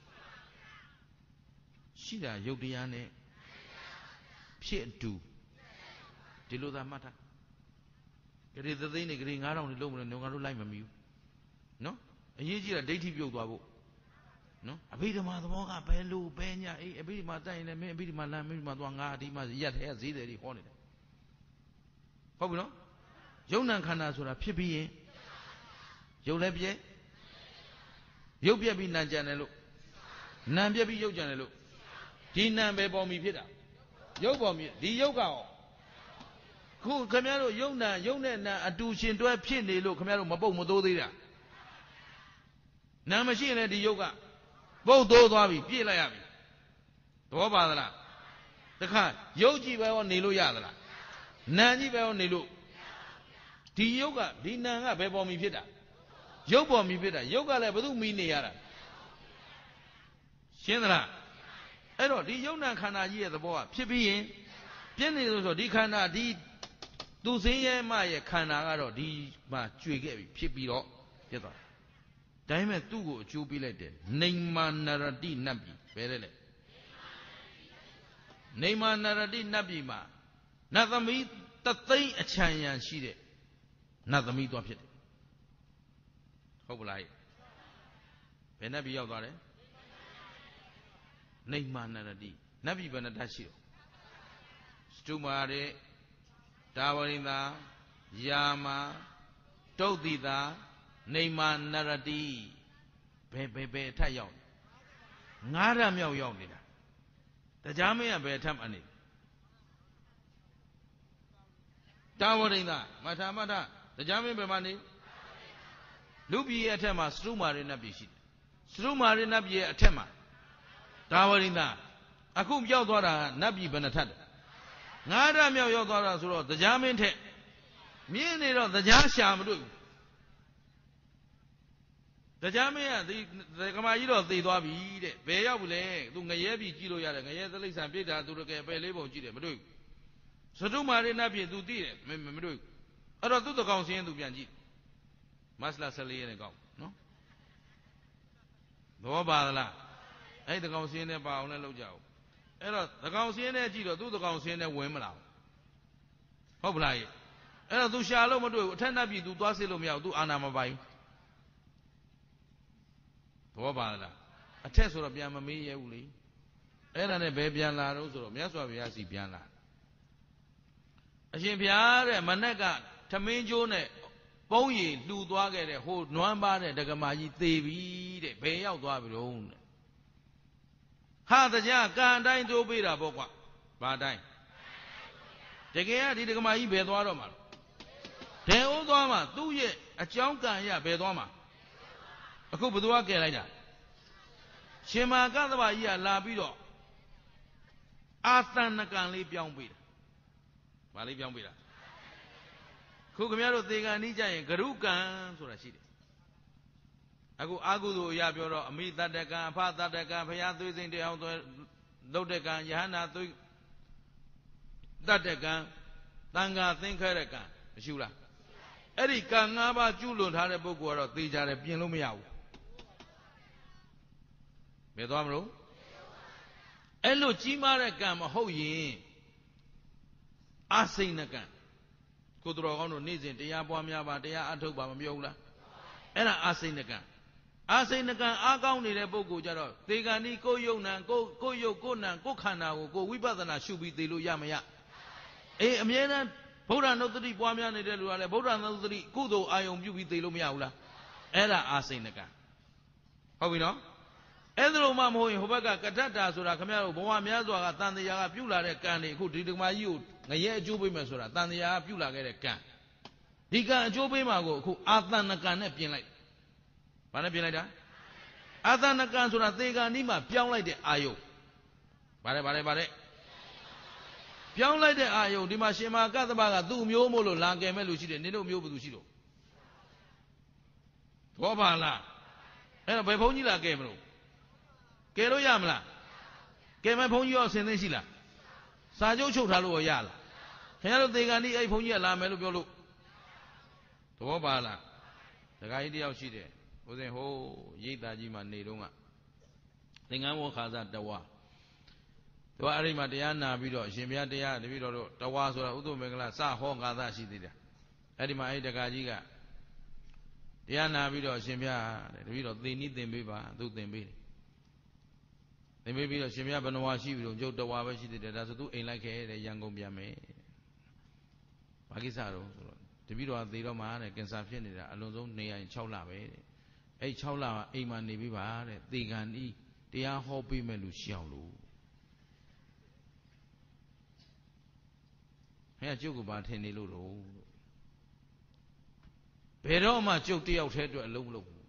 ရှိတာရုပ်တရားနဲ့ဖြစ်အတူဒီလိုသာမှတ်ထားကြရေသသိန်းနေကြရေငါးထောင်နေလုံးမလို့ညောင်တို့လိုက်မမီဘူးနော်အရေးကြီးတာဒိဋ္ဌိပြုတ်သွားဖို့နော်အဘိဓမ္မာသဘောကဘယ်လိုပဲညာအေးအဘိဓမ္မာတိုက်ရင်လည်းမင်းအဘိဓမ္မာလမ်းအဘိဓမ္မာသွားငါဒီမှာရက်ထဲဈေးတယ်ကြီးဟောနေတယ်ဟုတ်ပြီနော်ယုံ nant ခန္ဓာဆိုတာဖြစ်ပြီးရင်ယုတ်လည်းပြည့်ယုတ်ပြက်ပြီးနံကြံတယ်လို့နံပြက်ပြီးယုတ်ကြံတယ်လို့ဒီနံပဲပေါ်မီဖြစ်တာယုတ်ပေါ်မီဒီယုတ်ကရောခုခင်ဗျားတို့ယုတ်နံယုတ်နဲ့နံအတူရှင်တွဲဖြစ်နေလို့ခင်ဗျားတို့မပုတ်မသိုးသေးတာနံမရှိရင်လည်းဒီယုတ်ကပုတ်သိုးသွားပြီပြည့်လိုက်ရပြီသဘောပါသလားတခါယုတ်ကြည့်ပဲရောနေလို့ရသလားနံကြည့်ပဲရောနေလို့ဒီယုတ်ကဒီနံကဘယ်ပေါ်မီဖြစ်တာရုပ်ပေါ်မီဖြစ်တာရုပ်ကလည်းဘယ်သူမီနေရတာရှင်းသလားအဲ့တော့ဒီယုံ nant ခန္ဓာကြီးရဲ့သဘောကဖြစ်ပြီးရင်ပြည့်နေလို့ဆိုဒီခန္ဓာဒီသူစင်းရဲမရဲ့ခန္ဓာကတော့ဒီမှာကျွေခဲ့ပြီဖြစ်ပြီးတော့ပြတ်သွားတယ်ဒါပေမဲ့သူ့ကိုအကျိုးပေးလိုက်တယ်နေမာနရတိနတ်ပြီဘယ်လဲနေမာနရတိနတ်ပြီမှာနတ်သမီးတသိန်းအချမ်းရန်ရှိတဲ့နတ်သမီးသွားဖြစ်တယ်ဟုတ်ပလားဘယ်နတ်ပြည်ရောက်သွားတယ်နေမာနရတိနတ်ပြည်ဘယ်နှတတ်ရှိတော့စတုမာရေတာဝရိန္ဒာယာမတုတ်တိတာနေမာနရတိဘယ်ဘယ်ဘယ်အထက်ရောက်ငါးရမြောက်ရောက်နေတာတရားမင်းကဘယ်အထက်မှနေတာဝရိန္ဒာမထာမထတရားမင်းဘယ်မှာနေလူပြည်ရဲ့အထက်မှာစတုမာရိနတ်ပြည်ရှိတယ်စတုမာရိနတ်ပြည်ရဲ့အထက်မှာတာဝရိန္ဒာအခုပြောက်သွားတာနတ်ပြည်ဘယ်နှထပ်ငါးရမြောက်ရောက်သွားတာဆိုတော့တရားမင်းထက်မြင်းနေတော့တရားရှာမတွေ့ဘူးတရားမင်းကဒီကမာကြီးတော့သေသွားပြီတဲ့ဘယ်ရောက်ပြီလဲသူငရဲပြည်ကြည့်လို့ရတယ်ငရဲသလိษံပြိတ္တာသူတကယ်ပဲလေးပုံကြည့်တယ်မတွေ့ဘူးစတုမာရိနတ်ပြည်သူသိတယ်မတွေ့ဘူးအဲ့တော့သူ့တကောင်စင်းသူပြန်ကြည့်မတ်လဆယ်လေးရက်နဲ့ကောက်နော်သဘောပါသလားအဲ့ဒီတကောင်စင်းနဲ့ပါအောင်လည်းလုပ်ကြအောင်အဲ့တော့တကောင်စင်းနဲ့ကြည့်တော့သူ့တကောင်စင်းနဲ့ဝင်မလာဘူးဟုတ်ပလားရဲ့အဲ့တော့ तू ရှာလို့မတွေ့ဘူးအထက်နှပ်ပြီ तू သွားစစ်လို့မရဘူး तू အာနာမပိုင်ဘူးသဘောပါလားအထက်ဆိုတော့ပြန်မမေးရဘူးလေအဲ့ဒါနဲ့ဘယ်ပြန်လာတော့ဆိုတော့မြတ်စွာဘုရားစီပြန်လာအရှင်ဘုရားတဲ့မနက်ကထမင်းကျိုးနဲ့ပုံးရည်လှူသွားခဲ့တဲ့ဟိုနွမ်းပါတဲ့ဒကမာကြီးသေပြီတဲ့ဘယ်ရောက်သွားပြီတော့တဲ့ဟာတရားကံတိုင်းတိုးပေးတာပေါ့ကွာဘာတိုင်းတကယ်ကဒီဒကမာကြီးဘယ်သွားတော့မှာဒဲအိုးသွားမှာသူ့ရဲ့အကြောင်းကံရဘယ်သွားမှာအခုဘယ်သူကကယ်လိုက်တာရှင်မာကသဗ္ဗကြီးကလာပြီးတော့အာသန္နကံလေးပြောင်းပေးတာဘာလေးပြောင်းပေးတာခုခင်ဗျားတို့သေကံနီးကြရင်ဂရုကံဆိုတာရှိတယ်အခုအာဟုသို့အရာပြောတော့အမိတတ္တကံအဖတတ္တကံဘုရားသွေးစိမ့်တရားသွဲလုတ်တဲ့ကံယဟနာသွေးတတ္တကံတန်ခါသင်္ခဲတဲ့ကံမရှိဘူးလားအဲ့ဒီကံ၅ပါးကျุလွန်ထားတဲ့ပုဂ္ဂိုလ်ကတော့သေကြတယ်ပြင်လို့မရဘူးဘယ်သွားမလို့အဲ့လိုကြီးမားတဲ့ကံမဟုတ်ရင်အာစိဏကံကိုတော်ကောင်းတို့နေ့စဉ်တရားပွားများပါတရားအထုတ်ပါမပြောဘူးလားအဲ့ဒါအာစိဏကံအာစိဏကံအားကောင်းနေတဲ့ပုဂ္ဂိုလ်ကြတော့သေကံဤကိုယ်ယုံနံကိုကိုယ်ယုတ်ကိုယ်နံကိုယ်ခန္ဓာကိုကိုယ်ဝိပဿနာရှုပြီးသိလို့ရမရအေးအမြဲတမ်းဗုဒ္ဓနုတ္တိပွားများနေတဲ့လူကလည်းဗုဒ္ဓနုတ္တိကုသိုလ်အာယုံပြုပြီးသိလို့မရဘူးလားအဲ့ဒါအာစိဏကံဟုတ်ပြီနော်အဲ့ဒါလိုမှမဟုတ်ရင်ဟိုဘက်ကကတ္တတာဆိုတာခမရတို့ဘဝများစွာကတန်တရားကပြုလာတဲ့ကံတွေအခုဒီဓမ္မကြီးကိုငရဲအကျိုးပေးမယ်ဆိုတာတန်တရားကပြုလာခဲ့တဲ့ကံဒီကံအကျိုးပေးမှာကိုအခုအာသနကံနဲ့ပြင်လိုက်ဘာနဲ့ပြင်လိုက်တာအာသနကံဆိုတာသေကံဒီမှာပြောင်းလိုက်တဲ့အာယုဗါတယ်ဗါတယ်ဗါတယ်ပြောင်းလိုက်တဲ့အာယုဒီမှာရှင်မာကတ္တဗကသူ့မျိုးမို့လို့လာကယ်မဲ့လူရှိတယ်နင်တို့မျိုးဘယ်သူရှိတော့ဘောပါလားအဲ့တော့ဘယ်ဘုန်းကြီးလာကယ်မလို့ကယ်လို့ရမလားကယ်မဲ့ဘုန်းကြီးရောအစင်သိရှိလားစာချုပ်ချုပ်ထားလို့ရလားခင်ဗျားတို့သေကံဒီအဲ့ဘုန်းကြီးကလာမယ်လို့ပြောလို့သဘောပါလားဒကာကြီးတယောက်ရှိတယ်ဦးဇင်းဟိုးရိတ်သားကြီးမှနေတော့ကသင်္ကန်းဝခါစားတဝါသူကအဲ့ဒီမှာတရားနာပြီးတော့ရှင်ဘုရားတရားတပည့်တော်တို့တဝါဆိုတာဥဒ္ဓမင်္ဂလာစဟောငါသာရှိသေးတယ်အဲ့ဒီမှာအဲ့ဒကာကြီးကတရားနာပြီးတော့ရှင်ဘုရားတဲ့တပည့်တော်သေနည်းသင်ပေးပါသူသင်ပေးတယ်သင်ပေးပြီးတော့ရှင်ဘုရားဘယ်နှဝါရှိပြီတော့ကျုပ်တဝါပဲရှိသေးတယ်ဒါဆိုသူအိမ်လိုက်ခဲ့တဲ့ရန်ကုန်ပြန်မယ်ဘာကိစ္စတော့ဆိုတော့တပည့်တော်ကသေတော့မှတဲ့ကင်ဆာဖြစ်နေတာအလွန်ဆုံးနေရင်၆လပဲတဲ့အဲ့၆လအိမ်မှာနေပြီးပါတဲ့သေကံဤတရားဟောပေးမဲ့လူရှောင်လို့ဟဲ့ကျုပ်ကဘာထင်နေလို့တော့ဘယ်တော့မှကျုပ်တယောက်တည်းအတွက်အလုံးမလုပ်ဘူး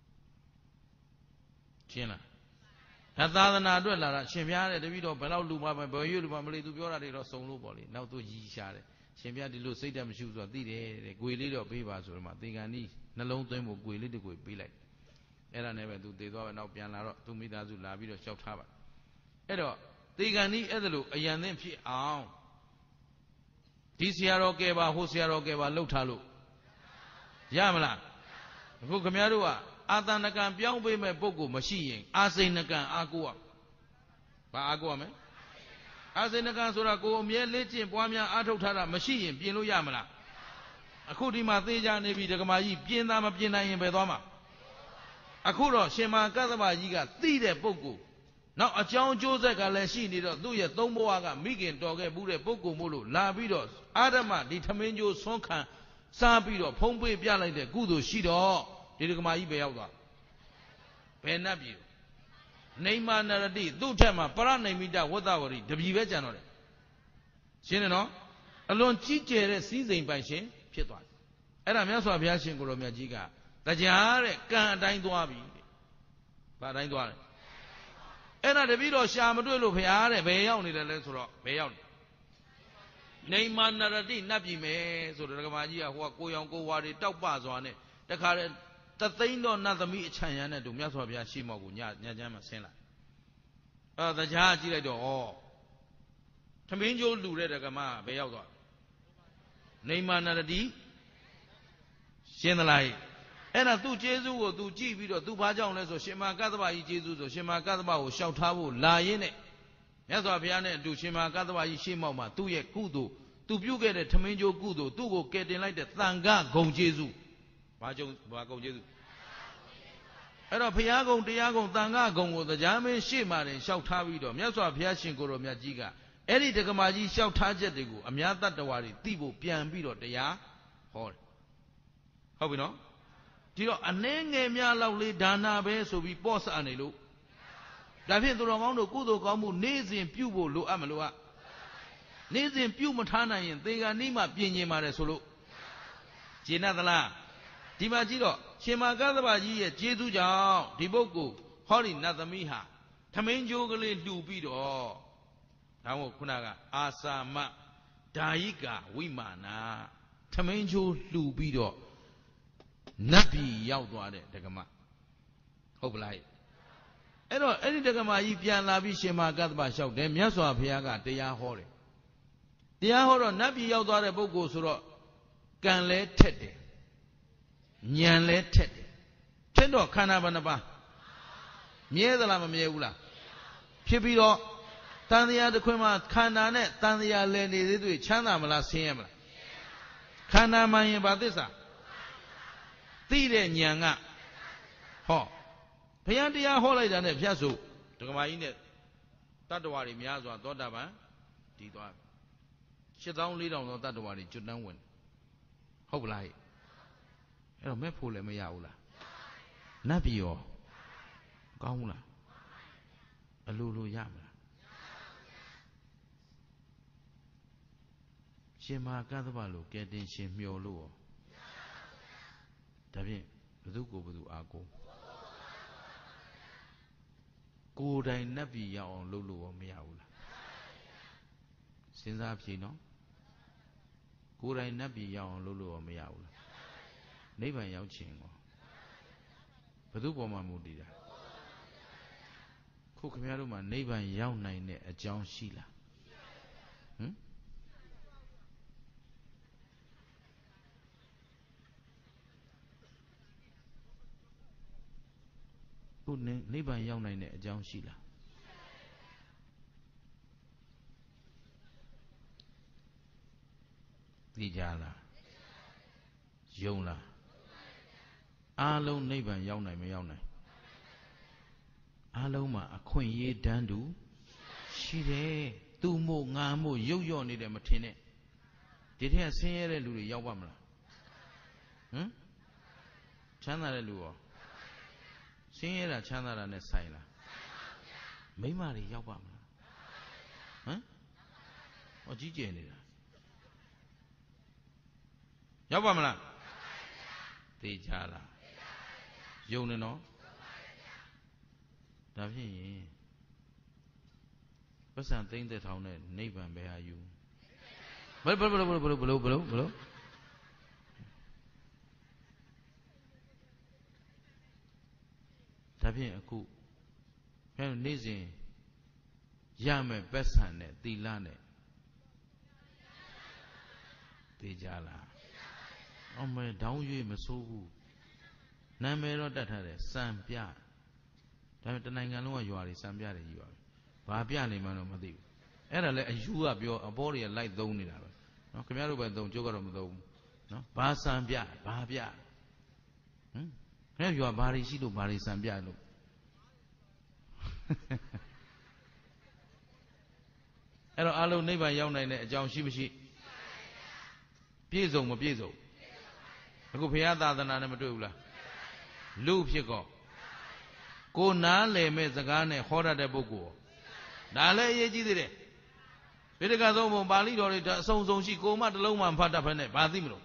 ရှင်းလားဒါသာသနာအတွက်လာတာရှင်ပြားတဲ့တပည့်တော်ဘယ်တော့လူပါပဲဘယ်ရွေးလူပါမလေးသူပြောတာတွေတော့စုံလို့ပေါ့လေနောက်သူရီရှာတယ်ရှင်ပြဒီလိုစိတ်တက်မရှိဘူးဆိုတာသိတယ်တဲ့ကိုယ်လေးတော့ပေးပါဆိုတော့မှသေကံဤနှလုံးသွင်းဖို့ကိုယ်လေးတကိုယ်ပေးလိုက်အဲ့ဒါနဲ့ပဲသူသေသွားပဲနောက်ပြန်လာတော့သူမိသားစုလာပြီးတော့လျှောက်ထားပါအဲ့တော့သေကံဤအဲ့ဒါလိုအယံသင့်ဖြစ်အောင်ဒီဆရာတော်ကဲပါဟိုဆရာတော်ကဲပါလှုပ်ထားလို့ရမလားအခုခမည်းတော်ကအာသနကံပြောင်းပေးမဲ့ပုဂ္ဂိုလ်မရှိရင်အာစိဏကံအာကိုရဘာအာကိုရမလဲအာစိဏကံဆိုတာကိုအမြဲလေ့ကျင့်ပွားများအားထုတ်ထားတာမရှိရင်ပြင်လို့ရမလားအခုဒီမှာသေချာနေပြီဒကမာကြီးပြင်သားမပြင်နိုင်ရင်ဘယ်သွားမှာအခုတော့ရှင်မာကတ္တဗကြီးကသိတဲ့ပုဂ္ဂိုလ်နောက်အကြောင်းကျိုးဆက်ကလည်းရှိနေတော့သူ့ရဲ့သုံးဘဝကမိခင်တော်ခဲ့ဘူးတဲ့ပုဂ္ဂိုလ်မို့လို့လာပြီးတော့အာဓမ္မဒီထမင်းကျိုးဆွမ်းခံစားပြီးတော့ဖုံးပေးပြလိုက်တဲ့ကုသိုလ်ရှိတော့ဒီဒကမာကြီးပဲရောက်သွားဘယ်နှပ်ပြီနေမာနရတိသူ့ထက်မှာပရဏိမိတဝတ္တဝရီတပြီပဲကြံတော့တယ်ရှင်းတယ်နော်အလွန်ကြီးကျယ်တဲ့စည်းစိမ်ပိုင်ရှင်ဖြစ်သွားတယ်အဲ့ဒါမြတ်စွာဘုရားရှင်ကိုယ်တော်မြတ်ကြီးကတရားတဲ့ကံအတိုင်းသွားပြီတဲ့ဘာအတိုင်းသွားလဲအဲ့ဒါတပည့်တော်ရှာမတွေ့လို့ဘုရားတဲ့ဘယ်ရောက်နေတယ်လဲဆိုတော့ဘယ်ရောက်နေနေမာနရတိနတ်ပြည်မယ်ဆိုတော့ဒကမာကြီးကဟိုကကိုရောင်ကိုဝါတွေတောက်ပစွာနဲ့တခါတည်းတသိန်းတော့နတ်သမီးအချမ်းရမ်းနဲ့တူမြတ်စွာဘုရားရှိမောက်ကိုညညချမ်းမှဆင်းလာအဲ့ဒါတရားကြည့်လိုက်တော့ဩထမင်းကျိုးလူတဲ့ဒကမာဘယ်ရောက်သွားနေမာနရတိရှင်းသလားအဲ့ဒါသူ့ကျေးဇူးကိုသူကြည့်ပြီးတော့သူဘာကြောင့်လဲဆိုရှင်မာကတ္တဗကြီးကျေးဇူးဆိုရှင်မာကတ္တဗကိုရှောက်ထားဖို့လာရင်းနဲ့မြတ်စွာဘုရားနဲ့အတူရှင်မာကတ္တဗကြီးရှေ့မောက်မှာသူ့ရဲ့ကုသိုလ်သူပြုခဲ့တဲ့ထမင်းကျိုးကုသိုလ်သူ့ကိုကယ်တင်လိုက်တဲ့သံဃာဂုံကျေးဇူးဘာကြုံဘာဂုံကျေးဇူးအဲ့တော့ဘုရားဂုံတရားဂုံသံဃာဂုံကိုတရားမင်းရှေ့မှာတင်လျှောက်ထားပြီးတော့မြတ်စွာဘုရားရှင်ကိုယ်တော်မြတ်ကြီးကအဲ့ဒီဒကမာကြီးလျှောက်ထားချက်တွေကိုအများတတ္တဝါတွေသိဖို့ပြန်ပြီးတော့တရားဟောတယ်ဟုတ်ပြီနော်ဒီတော့အနှဲငယ်များလောက်လေးဒါနာပဲဆိုပြီးပေါ့ဆအနေလို့ဒါဖြင့်သူတော်ကောင်းတို့ကုသိုလ်ကောင်းမှုနေ့စဉ်ပြုဖို့လိုအပ်မလို့อ่ะနေ့စဉ်ပြုမထားနိုင်ရင်သေကံနိမပြင်ကျင်ပါတယ်ဆိုလို့ကျေနပ်သလားဒီမှာကြည့်တော့ရှင်မာကတ္တဗကြီးရဲ့ကျေးဇူးကြောင့်ဒီပုဂ္ဂိုလ်ဟောဒီနတ်သမီးဟာထမင်းကျိုးကလေးလှူပြီးတော့ဒါမို့ခုနကအာစာမဒါယိကာဝိမာနာထမင်းကျိုးလှူပြီးတော့နတ်ပြည်ရောက်သွားတဲ့ဒကမဟုတ်ပလားအဲ့တော့အဲ့ဒီဒကမကြီးပြန်လာပြီးရှင်မာကတ္တဗလျှောက်တယ်မြတ်စွာဘုရားကတရားဟောတယ်တရားဟောတော့နတ်ပြည်ရောက်သွားတဲ့ပုဂ္ဂိုလ်ဆိုတော့ကံလဲထက်တယ်ဉာဏ်လဲထက်တယ်ထက်တော့ခန္ဓာဘယ်နှပါးမြဲသလားမမြဲဘူးလားဖြစ်ပြီးတော့တန်တရားတစ်ခွင်းမှာခန္ဓာနဲ့တန်တရားလဲနေသေးသေးချမ်းသာမလားဆင်းရဲမလားခန္ဓာမှန်ရင်ဘာသစ္စာသိတဲ့ဉာဏ်ကဟောဘုရားတရားဟောလိုက်တာနဲ့ဖြတ်ဆိုဒကမာကြီးနဲ့တတ္တဝါတွေများစွာသောတာပန်တည်သွားရှစ်သောင်းလေးထောင်သောတတ္တဝါတွေကျွတ်တန်းဝင်ဟုတ်ပလားအဲ့တော့မဲ့ဖို့လည်းမရဘူးလားနတ်ပြည်ရောကောင်းဘူးလားအလိုလိုရမလားရှင်မကသဗ္ဗလို့ကဲတင်ရှင်မျောလို့ရောဒါဖြင့်ဘသူကိုဘသူအာကိုကိုယ်တိုင်နတ်ပြည်ရောက်အောင်လုပ်လို့ရောမရဘူးလားစဉ်းစားဖြေနော်ကိုယ်တိုင်နတ်ပြည်ရောက်အောင်လုပ်လို့ရောမရဘူးလားနိဗ္ဗာန်ရောက်ခြင်းရောဘသူပေါ်မှာမူတည်တာခုခင်ဗျားတို့မှာနိဗ္ဗာန်ရောက်နိုင်တဲ့အကြောင်းရှိလားဟမ်ခုနိဗ္ဗာန်ရောက်နိုင်တဲ့အကြောင်းရှိလားသိကြလားယုံလားအားလုံးနိဗ္ဗာန်ရောက်နိုင်မရောက်နိုင်အားလုံးမှာအခွင့်အရေးတန်းတူရှိတယ်သူမို့ငါမို့ရုပ်ရော့နေတယ်မထင်နဲ့ဒီထက်ဆင်းရဲတဲ့လူတွေရောက်ပါမလားဟမ်ချမ်းသာတဲ့လူရောဆင်းရဲတာချမ်းသာတာနဲ့ဆိုင်လားမိန်းမတွေရောက်ပါမလားဟမ်ဟောကြီးကျယ်နေတာရောက်ပါမလားသိကြလားယုံနေနော်ဒါဖြင့်ရင်ပစ္စံသိမ့်တဲ့ထောင်နဲ့နိဗ္ဗာန်ပဲဟာယူဘယ်ဘယ်ဘယ်ဘယ်ဘယ်ဘယ်ဘယ်ဘယ်ဒါဖြင့်အခုခင်ဗျားနေ့စဉ်ရမယ်ပစ္စံနဲ့သီလနဲ့သိကြလားအမေတောင်းရွေးမစိုးဘူးနာမည်တော့တတ်ထားတယ်စံပြဒါပေမဲ့တနိုင်ငံလုံးကရွာတွေစံပြတယ်ကြီးပါဘာပြနေမှန်းတော့မသိဘူးအဲ့ဒါလည်းအယူကပြောအပေါ်တွေကလိုက်သုံးနေတာပဲနော်ခင်ဗျားတို့ပဲသုံးကျုပ်ကတော့မသုံးဘူးနော်ဘာစံပြဘာပြဟမ်ခင်ဗျားရွာဘာတွေရှိလို့ဘာတွေစံပြလို့အဲ့တော့အလုံးနိဗ္ဗာန်ရောက်နိုင်တဲ့အကြောင်းရှိမရှိပြည့်စုံမပြည့်စုံအခုဘုရားသာသနာနဲ့မတွေ့ဘူးလားလူဖြစ်ကောကိုနားလည်မဲ့စကားနဲ့ဟောရတဲ့ပုဂ္ဂိုလ်ဒါလည်းအရေးကြီးသေးတယ်ဗေဒကသုံးပုံပါဠိတော်တွေအစုံစုံရှိကိုမတစ်လုံးမှမဖတ်တတ်ဖက်နဲ့ဘာသိမလို့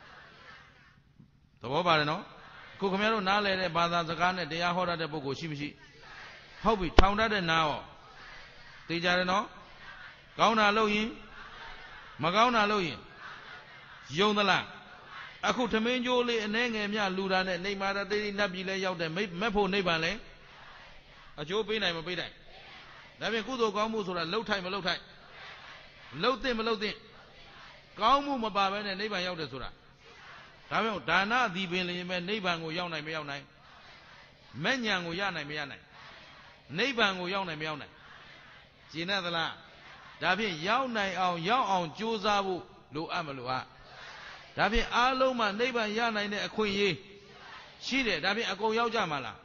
သဘောပါတယ်နော်ခုခင်ဗျားတို့နားလည်တဲ့ဘာသာစကားနဲ့တရားဟောရတဲ့ပုဂ္ဂိုလ်ရှိမရှိဟုတ်ပြီထောင်တတ်တဲ့နားရောသိကြတယ်နော်ကောင်းတာလုပ်ရင်မကောင်းတာလုပ်ရင်ယုံသလားအခုထမင်းကြိုးလေးအနှဲငယ်မြလူတာနဲ့နေမာရသေးသေးနတ်ပြည်လဲရောက်တယ်မက်ဖို့နိဗ္ဗာန်လဲအကျိုးပေးနိုင်မပေးနိုင်ဒါဖြင့်ကုသိုလ်ကောင်းမှုဆိုတာလှုပ်ထိုက်မလှုပ်ထိုက်လှုပ်သင့်မလှုပ်သင့်ကောင်းမှုမပါဘဲနဲ့နိဗ္ဗာန်ရောက်တယ်ဆိုတာဒါပေမဲ့ဒါနအသီးပင်လျင်ပဲနိဗ္ဗာန်ကိုရောက်နိုင်မရောက်နိုင်မဲ့ညာကိုရနိုင်မရနိုင်နိဗ္ဗာန်ကိုရောက်နိုင်မရောက်နိုင်ကျင်သလားဒါဖြင့်ရောက်နိုင်အောင်ရောက်အောင်ကြိုးစားဖို့လိုအပ်မလို့ဟာဒါဖြင့်အားလုံးမှာနိဗ္ဗာန်ရနိုင်တဲ့အခွင့်အရေးရှိတယ်ဒါဖြင့်အကုန်ရောက်ကြမှာလား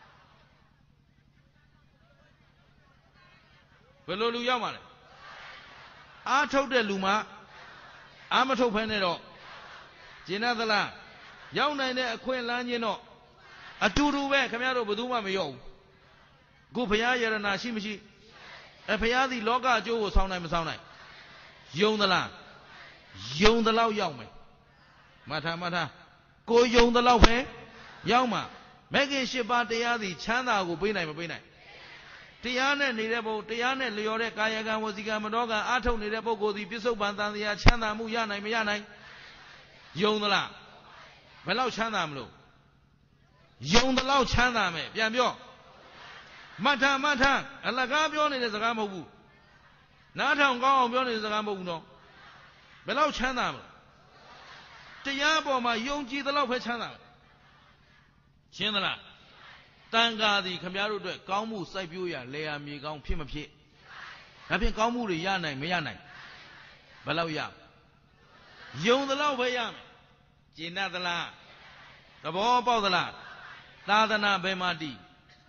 ဘယ်လိုလူရောက်မှာလဲအားထုတ်တဲ့လူမှအားမထုတ်ဖဲနဲ့တော့ကျင်သလားရောက်နိုင်တဲ့အခွင့်အလမ်းချင်းတော့အတူတူပဲခင်ဗျားတို့ဘယ်သူမှမရောက်ဘူးခုဘုရားယရနာရှိမရှိအဲဘုရားသည်လောကအကျိုးကိုဆောင်းနိုင်မဆောင်းနိုင်ယုံသလားယုံသလောက်ရောက်မယ်မထာမထာကိုယုံသလောက်ပဲရောက်မှာမဲ့ခင်၈ပါးတရားသည်ချမ်းသာကိုပေးနိုင်မပေးနိုင်တရားနဲ့နေတဲ့ပုဂ္ဂိုလ်တရားနဲ့လျော်တဲ့ကာယကံဝစီကံမနောကံအာထုတ်နေတဲ့ပုဂ္ဂိုလ်သည်ပြစ္ဆုတ်ပန်တန်တရားချမ်းသာမှုရနိုင်မရနိုင်ယုံသလားဘယ်လောက်ချမ်းသာမလို့ယုံသလောက်ချမ်းသာမယ်ပြန်ပြောမထာမထာအလကားပြောနေတဲ့စကားမဟုတ်ဘူးနားထောင်ကောင်းအောင်ပြောနေတဲ့စကားမဟုတ်ဘူးနော်ဘယ်လောက်ချမ်းသာမလဲတရားပေါ်မှာယုံကြည်သလောက်ပဲချမ်းသာမယ်ရှင်းသလားတန်ခါသည်ခမည်းတော်အတွက်ကောင်းမှုစိုက်ပျိုးရလေယာမြေကောင်းဖြစ်မဖြစ်ဒါဖြင့်ကောင်းမှုတွေရနိုင်မရနိုင်ဘယ်လောက်ရယုံသလောက်ပဲရမယ်ကျင့်တတ်သလားသဘောပေါက်သလားသာသနာဘယ်မှာတည်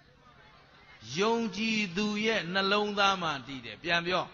ယုံကြည်သူရဲ့နှလုံးသားမှာတည်တယ်ပြန်ပြော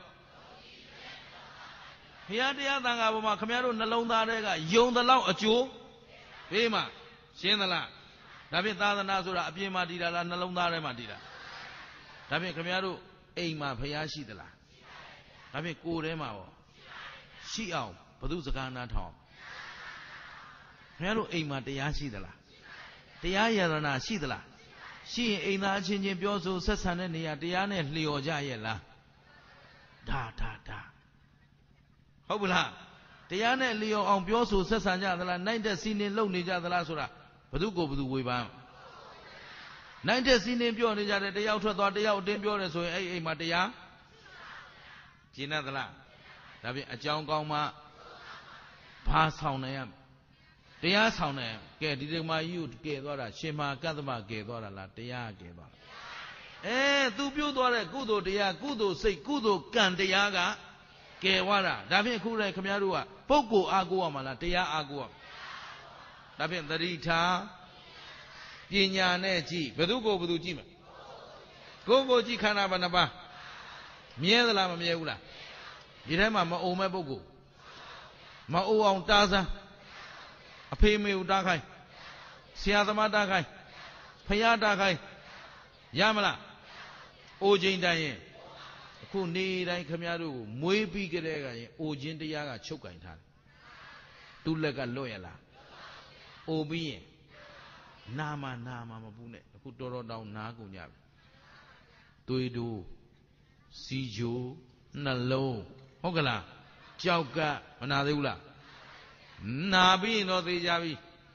ဘုရားတရားသံဃာပေါ်မှာခမရတို့နှလုံးသားတွေကယုံသလောက်အကျိုးဘေးမှာရှင်းသလားဒါဖြင့်သာသနာဆိုတာအပြင်မှာတည်တာလားနှလုံးသားထဲမှာတည်တာဒါဖြင့်ခမရတို့အိမ်မှာဘုရားရှိသလားဒါဖြင့်ကိုယ်ထဲမှာပေါ့ရှိအောင်ဘု து စကားနာထောင်ခင်ဗျားတို့အိမ်မှာတရားရှိသလားတရားယရဏရှိသလားရှိရင်အိမ်သားအချင်းချင်းပြောဆိုဆက်ဆံတဲ့နေရာတရားနဲ့လျော်ကြရဲ့လားဒါဒါဒါဟုတ်ပလားတရားနဲ့လျော်အောင်ပြောဆိုဆက်ဆံကြသလားနိုင်တဲ့စီနေလုံနေကြသလားဆိုတာဘု து ကိုဘု து ဝေဖန်နိုင်တဲ့စီနေပြောနေကြတယ်တယောက်ထွက်သွားတယောက်အတင်းပြောတယ်ဆိုရင်အဲ့အိမ်မှာတရားကျင့်သလားဒါဖြင့်အကြောင်းကောင်းမှဘာဆောင်နိုင်ရတရားဆောင်နိုင်ကဲဒီဓမ္မကြီးကိုကယ်သွားတာရှင်မကတ္တမကယ်သွားတာလားတရားကယ်သွားတာအဲသူပြုသွားတဲ့ကုသိုလ်တရားကုသိုလ်စိတ်ကုသိုလ်ကံတရားကကယ်သွားတာဒါဖြင့်အခုလည်းခင်ဗျားတို့ကပုဂ္ဂိုလ်အားကိုးရမှာလားတရားအားကိုးရမှာဒါဖြင့်သတိထားပညာနဲ့ကြည့်ဘယ်သူကိုဘယ်သူကြည့်မလဲကိုယ်ကိုကြည့်ခန္ဓာဘယ်နှပါးမြဲသလားမမြဲဘူးလားဒီထဲမှာမအုံမဲ့ပုဂ္ဂိုလ်မအုံအောင်တားစမ်းအဖေမေကိုတားခိုင်းဆရာသမားတားခိုင်းဖယားတားခိုင်းရမလားအိုချိန်တိုင်းရင်အခုနေတိုင်းခမရတို့ကိုမွေးပြီးကြတဲ့ကရင်အိုခြင်းတရားကချုပ်ကင်ထားတယ်သူ့လက်ကလွတ်ရလားအိုပြီးရင်နာမနာမမပူးနဲ့အခုတော်တော်တောင်နားကုန်ကြပြီသွေးတို့စီဂျိုနှလုံးဟုတ်ကလားကြောက်ကမနာသေးဘူးလားနာပြီးရင်တော့သိကြပြီ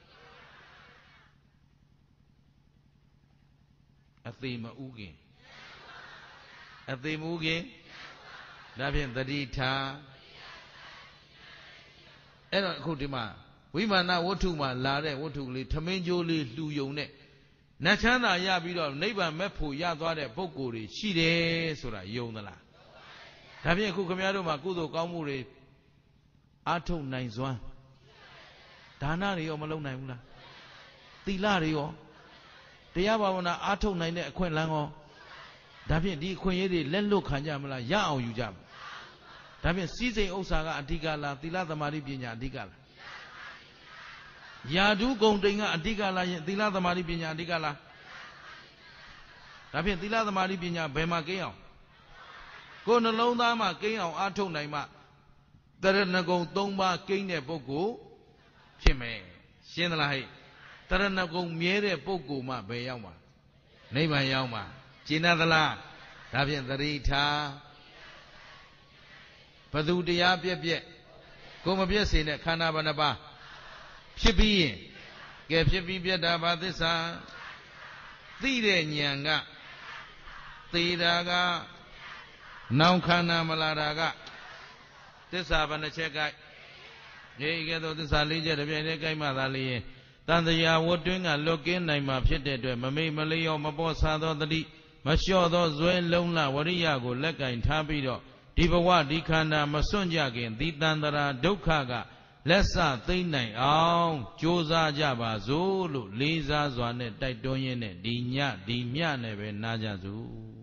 အသေးမဥခင်အသေးမဥခင်ဒါဖြင့်သတိထားအဲ့တော့အခုဒီမှာဝိမာနဝတ္ထုမှာလာတဲ့ဝတ္ထုကလေးထမင်းကြိုးလေးလှူယုံနဲ့နတ်ချမ်းသာရပြီးတော့နိဗ္ဗာန်မဲ့ဖို့ရသွားတဲ့ပုဂ္ဂိုလ်တွေရှိတယ်ဆိုတာယုံသလားဒါဖြင့်အခုခင်ဗျားတို့မှာကုသိုလ်ကောင်းမှုတွေအားထုတ်နိုင်စွမ်းဒါနတွေရောမလုပ်နိုင်ဘူးလားသီလတွေရောတရားဘာဝနာအားထုတ်နိုင်တဲ့အခွင့်အလမ်းရောဒါဖြင့်ဒီအခွင့်အရေးတွေလက်လွတ်ခံကြမလားရအောင်ယူကြမလားဒါဖြင့်စီးစိမ်ဥစ္စာကအဓိကလားသီလသမာဓိပညာအဓိကလားယာဓုဂုံတိန်ကအဓိကလားသီလသမာဓိပညာအဓိကလားဒါဖြင့်သီလသမာဓိပညာဘယ်မှာကိန်းအောင်ကိုယ်နှလုံးသားမှာကိန်းအောင်အားထုတ်နိုင်မှတရဏဂုံ၃ပါးကိန်းတဲ့ပုဂ္ဂိုလ်ဖြစ်မယ်ရှင်းသလားဟဲ့တရဏဂုံမြဲတဲ့ပုဂ္ဂိုလ်မှဘယ်ရောက်မှာနိဗ္ဗာန်ရောက်မှာကျင့်သလားဒါဖြင့်သတိထားဘသူတရားပြက်ပြက်ကိုမပြက်စေနဲ့ခန္ဓာဘယ်နှပါးဖြစ်ပြီးရင်ကဲဖြစ်ပြီးပြက်တာဘာသစ္စာသိတဲ့ဉာဏ်ကသေတာကနောင်ခန္ဓာမလာတာကသစ္စာဘယ်နှချက်ကဲဒီကဲ့သို့သစ္စာလေးချက်တစ်ပြိုင်တည်းကိုက်မှသာလျင်တန်တရားဝတ်တွင်းကလွတ်ကင်းနိုင်မှာဖြစ်တဲ့အတွက်မမိတ်မလျော့မပေါ်ဆာသောတတိမလျှော့သောဇွဲလုံးလဝရိယကိုလက်ကင်ထားပြီးတော့ဒီဘဝဒီခန္ဓာမစွန့်ကြခင်ဒီတန်တရာဒုက္ခကလက်စသိမ့်နိုင်အောင်ကြိုးစားကြပါစို့လို့လေးစားစွာနဲ့တိုက်တွန်းရင်းနဲ့ဒီညဒီမြနဲ့ပဲနားကြစို့